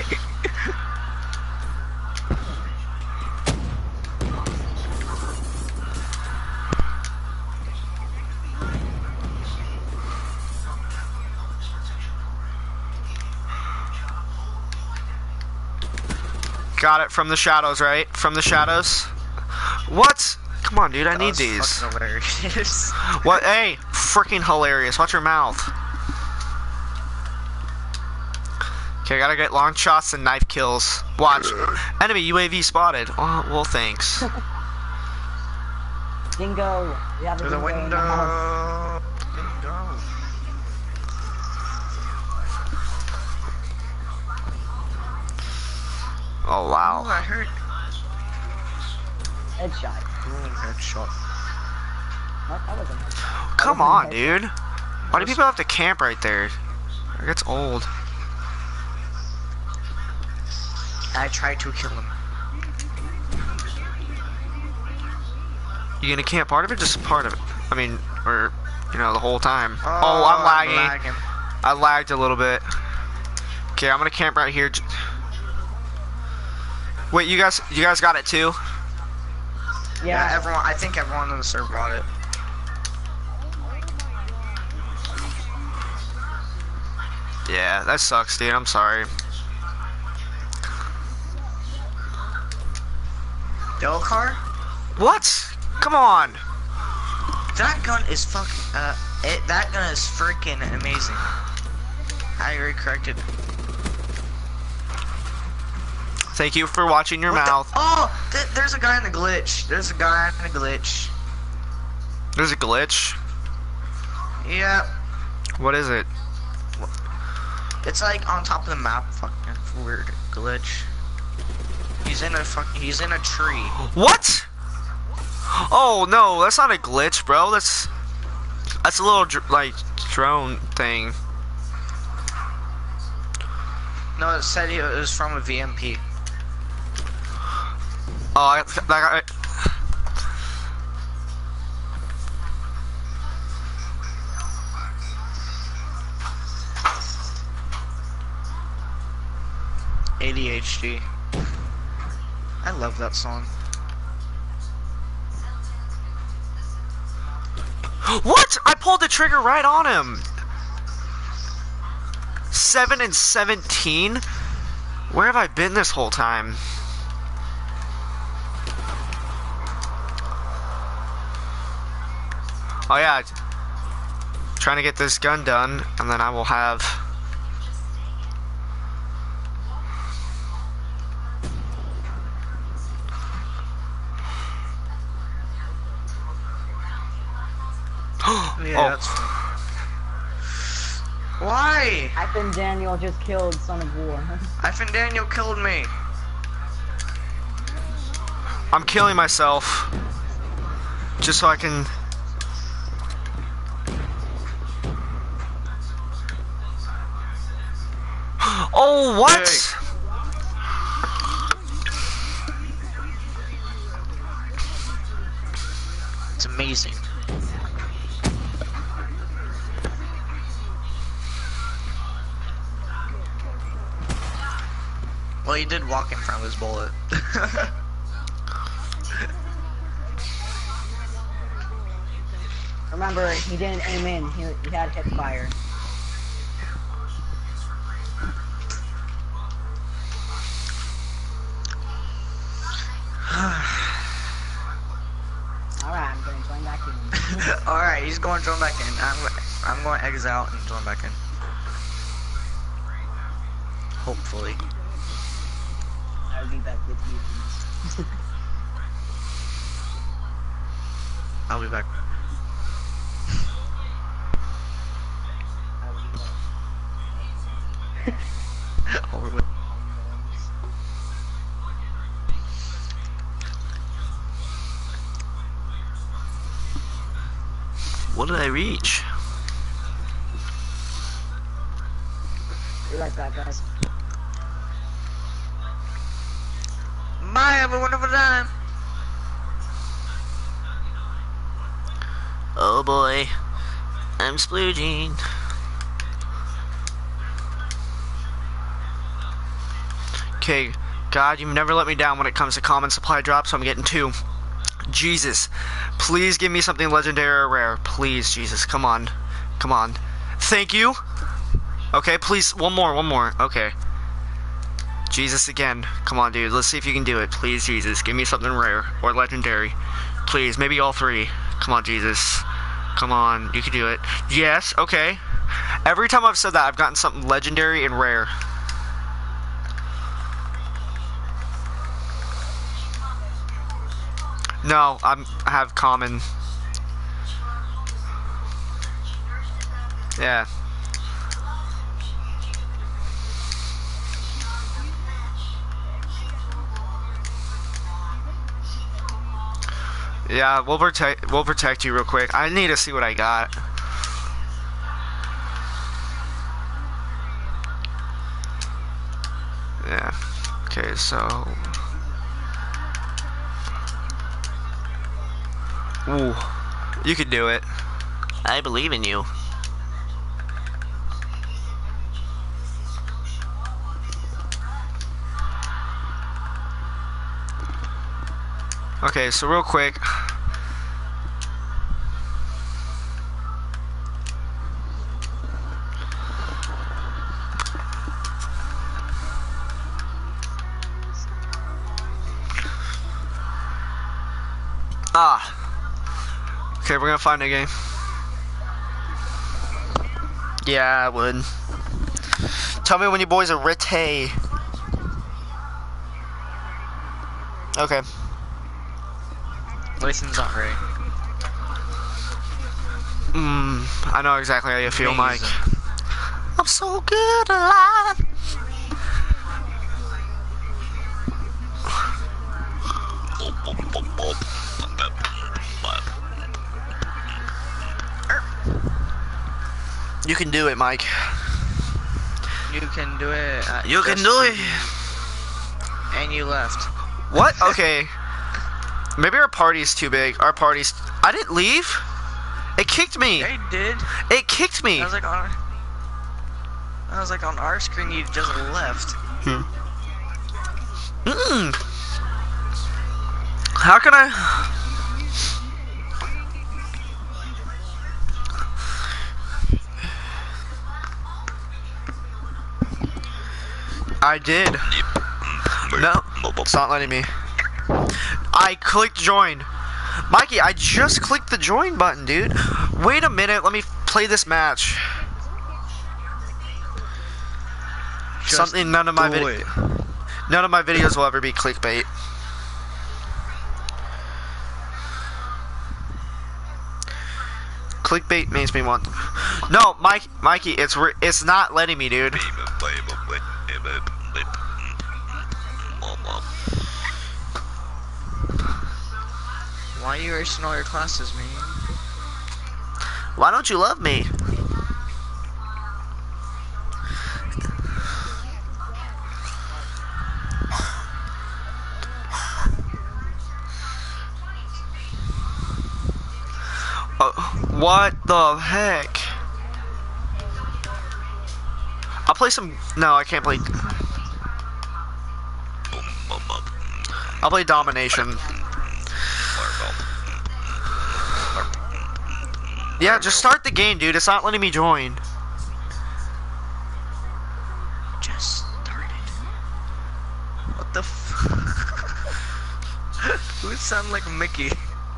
Got it from the shadows, right? From the shadows. What? Come on, dude. I That need was these. fucking hilarious. What? Hey, freaking hilarious. Watch your mouth. Okay, I gotta get long shots and knife kills. Watch. Enemy U A V spotted. Oh, well, thanks. Dingo. We have a Through the dingo in the house. window. Window. Oh, Oh, wow. I heard. Headshot. Ooh, headshot. What? That wasn't headshot. Come That wasn't on, headshot. dude. Why do people have to camp right there? It gets old. I tried to kill him. You gonna camp part of it? Just part of it. I mean, or, you know, the whole time. Oh, Oh, I'm lagging. lagging. I lagged a little bit. Okay, I'm gonna camp right here. J- Wait, you guys, you guys got it too? Yeah, Yeah. everyone. I think everyone in the server bought it. Yeah, that sucks, dude. I'm sorry. Del car? What? Come on. That gun is fucking, uh, it, that gun is freaking amazing. I already corrected. Thank you for watching your What the- mouth. Oh, th there's a guy in the glitch. There's a guy in the glitch. There's a glitch. Yeah. What is it? It's like on top of the map. Fucking weird glitch. He's in a fuck. He's in a tree. What? Oh no, that's not a glitch, bro. That's that's a little dr like drone thing. No, it said it was from a V M P. Oh, I, that guy. A D H D. I love that song. What? I pulled the trigger right on him. Seven and seventeen. Where have I been this whole time? Oh yeah, trying to get this gun done, and then I will have. Yeah, Oh. that's fine. Why? I think Daniel just killed Son of War. I think Daniel killed me. I'm killing myself just so I can. Oh, what? Hey. It's amazing. Well, he did walk in front of his bullet. Remember, he didn't aim in. He, he had hip fire. Alright, I'm gonna join back in. Alright, he's going to join back in. I'm, I'm going to exit out and join back in. Hopefully. I'll be back with you. I'll be back. Over with. What did I reach? Be right back, guys. Bye, have a wonderful time. Oh boy, I'm splooging. Okay, God, you've never let me down when it comes to common supply drops, so I'm getting two. Jesus, please give me something legendary or rare. Please, Jesus, come on. Come on. Thank you. Okay, please, one more, one more. Okay. Jesus again. Come on, dude. Let's see if you can do it. Please, Jesus, give me something rare or legendary. Please, maybe all three. Come on, Jesus. Come on, you can do it. Yes, okay. Every time I've said that, I've gotten something legendary and rare. No, I'm, I have common. Yeah. Yeah, we'll protect we'll protect you real quick. I need to see what I got. Yeah. Okay, so ooh, you could do it. I believe in you. Okay, so real quick. Ah. Okay, we're gonna find a game. Yeah, I would. Tell me when you boys are ready. Okay. Lason's not ready. Mmm, I know exactly how you feel, Mike. Amazing. I'm so good alive. You can do it, Mike. You can do it. uh, You can just do for it. you. And you left. What? Okay. Maybe our party's too big. Our party's... I didn't leave. It kicked me. Yeah, you did. It kicked me. I was like on. I was like on our screen. You just left. Hmm. Mm-mm. How can I... I did. No, it's not letting me. I clicked join. Mikey, I just clicked the join button, dude. Wait a minute, let me play this match. Just Something none of my do vid it. none of my videos will ever be clickbait. Clickbait makes me want. No, Mike, Mikey, it's re it's not letting me, dude. Why are you wasting all your classes, man? Why don't you love me? Uh, what the heck? I'll play some. No, I can't play. I'll play Domination. Yeah, just start the game, dude. It's not letting me join. Just started. What the f? Who sound like Mickey?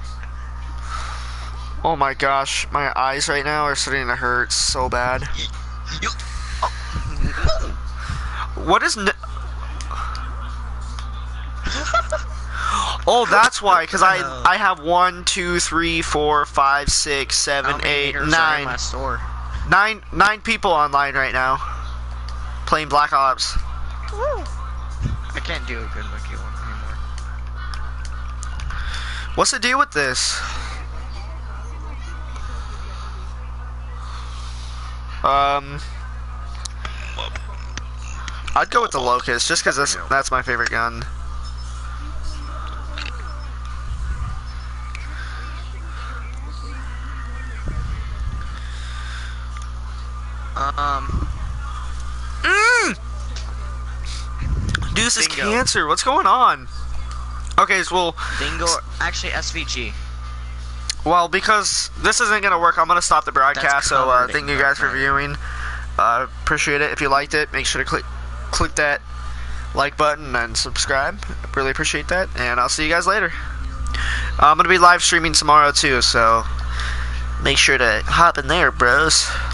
Oh my gosh, my eyes right now are starting to hurt so bad. You. What is? N oh, that's why. Cause I I have one, two, three, four, five, six, seven, How many eight, haters are in nine, my store? nine, nine people online right now playing Black Ops. I can't do a good Mickey one anymore. What's the deal with this? Um, I'd go with the Locust just because that's that's my favorite gun. Um. Mm! Dude, this is Bingo. cancer. What's going on? Okay, so well, Bingo. Actually, S V G. well, because this isn't gonna work, I'm gonna stop the broadcast. That's So, uh, covered thank in you guys for dark viewing. Uh, appreciate it. If you liked it, make sure to click click that like button and subscribe. Really appreciate that, and I'll see you guys later. I'm gonna be live streaming tomorrow too, so make sure to hop in there, bros.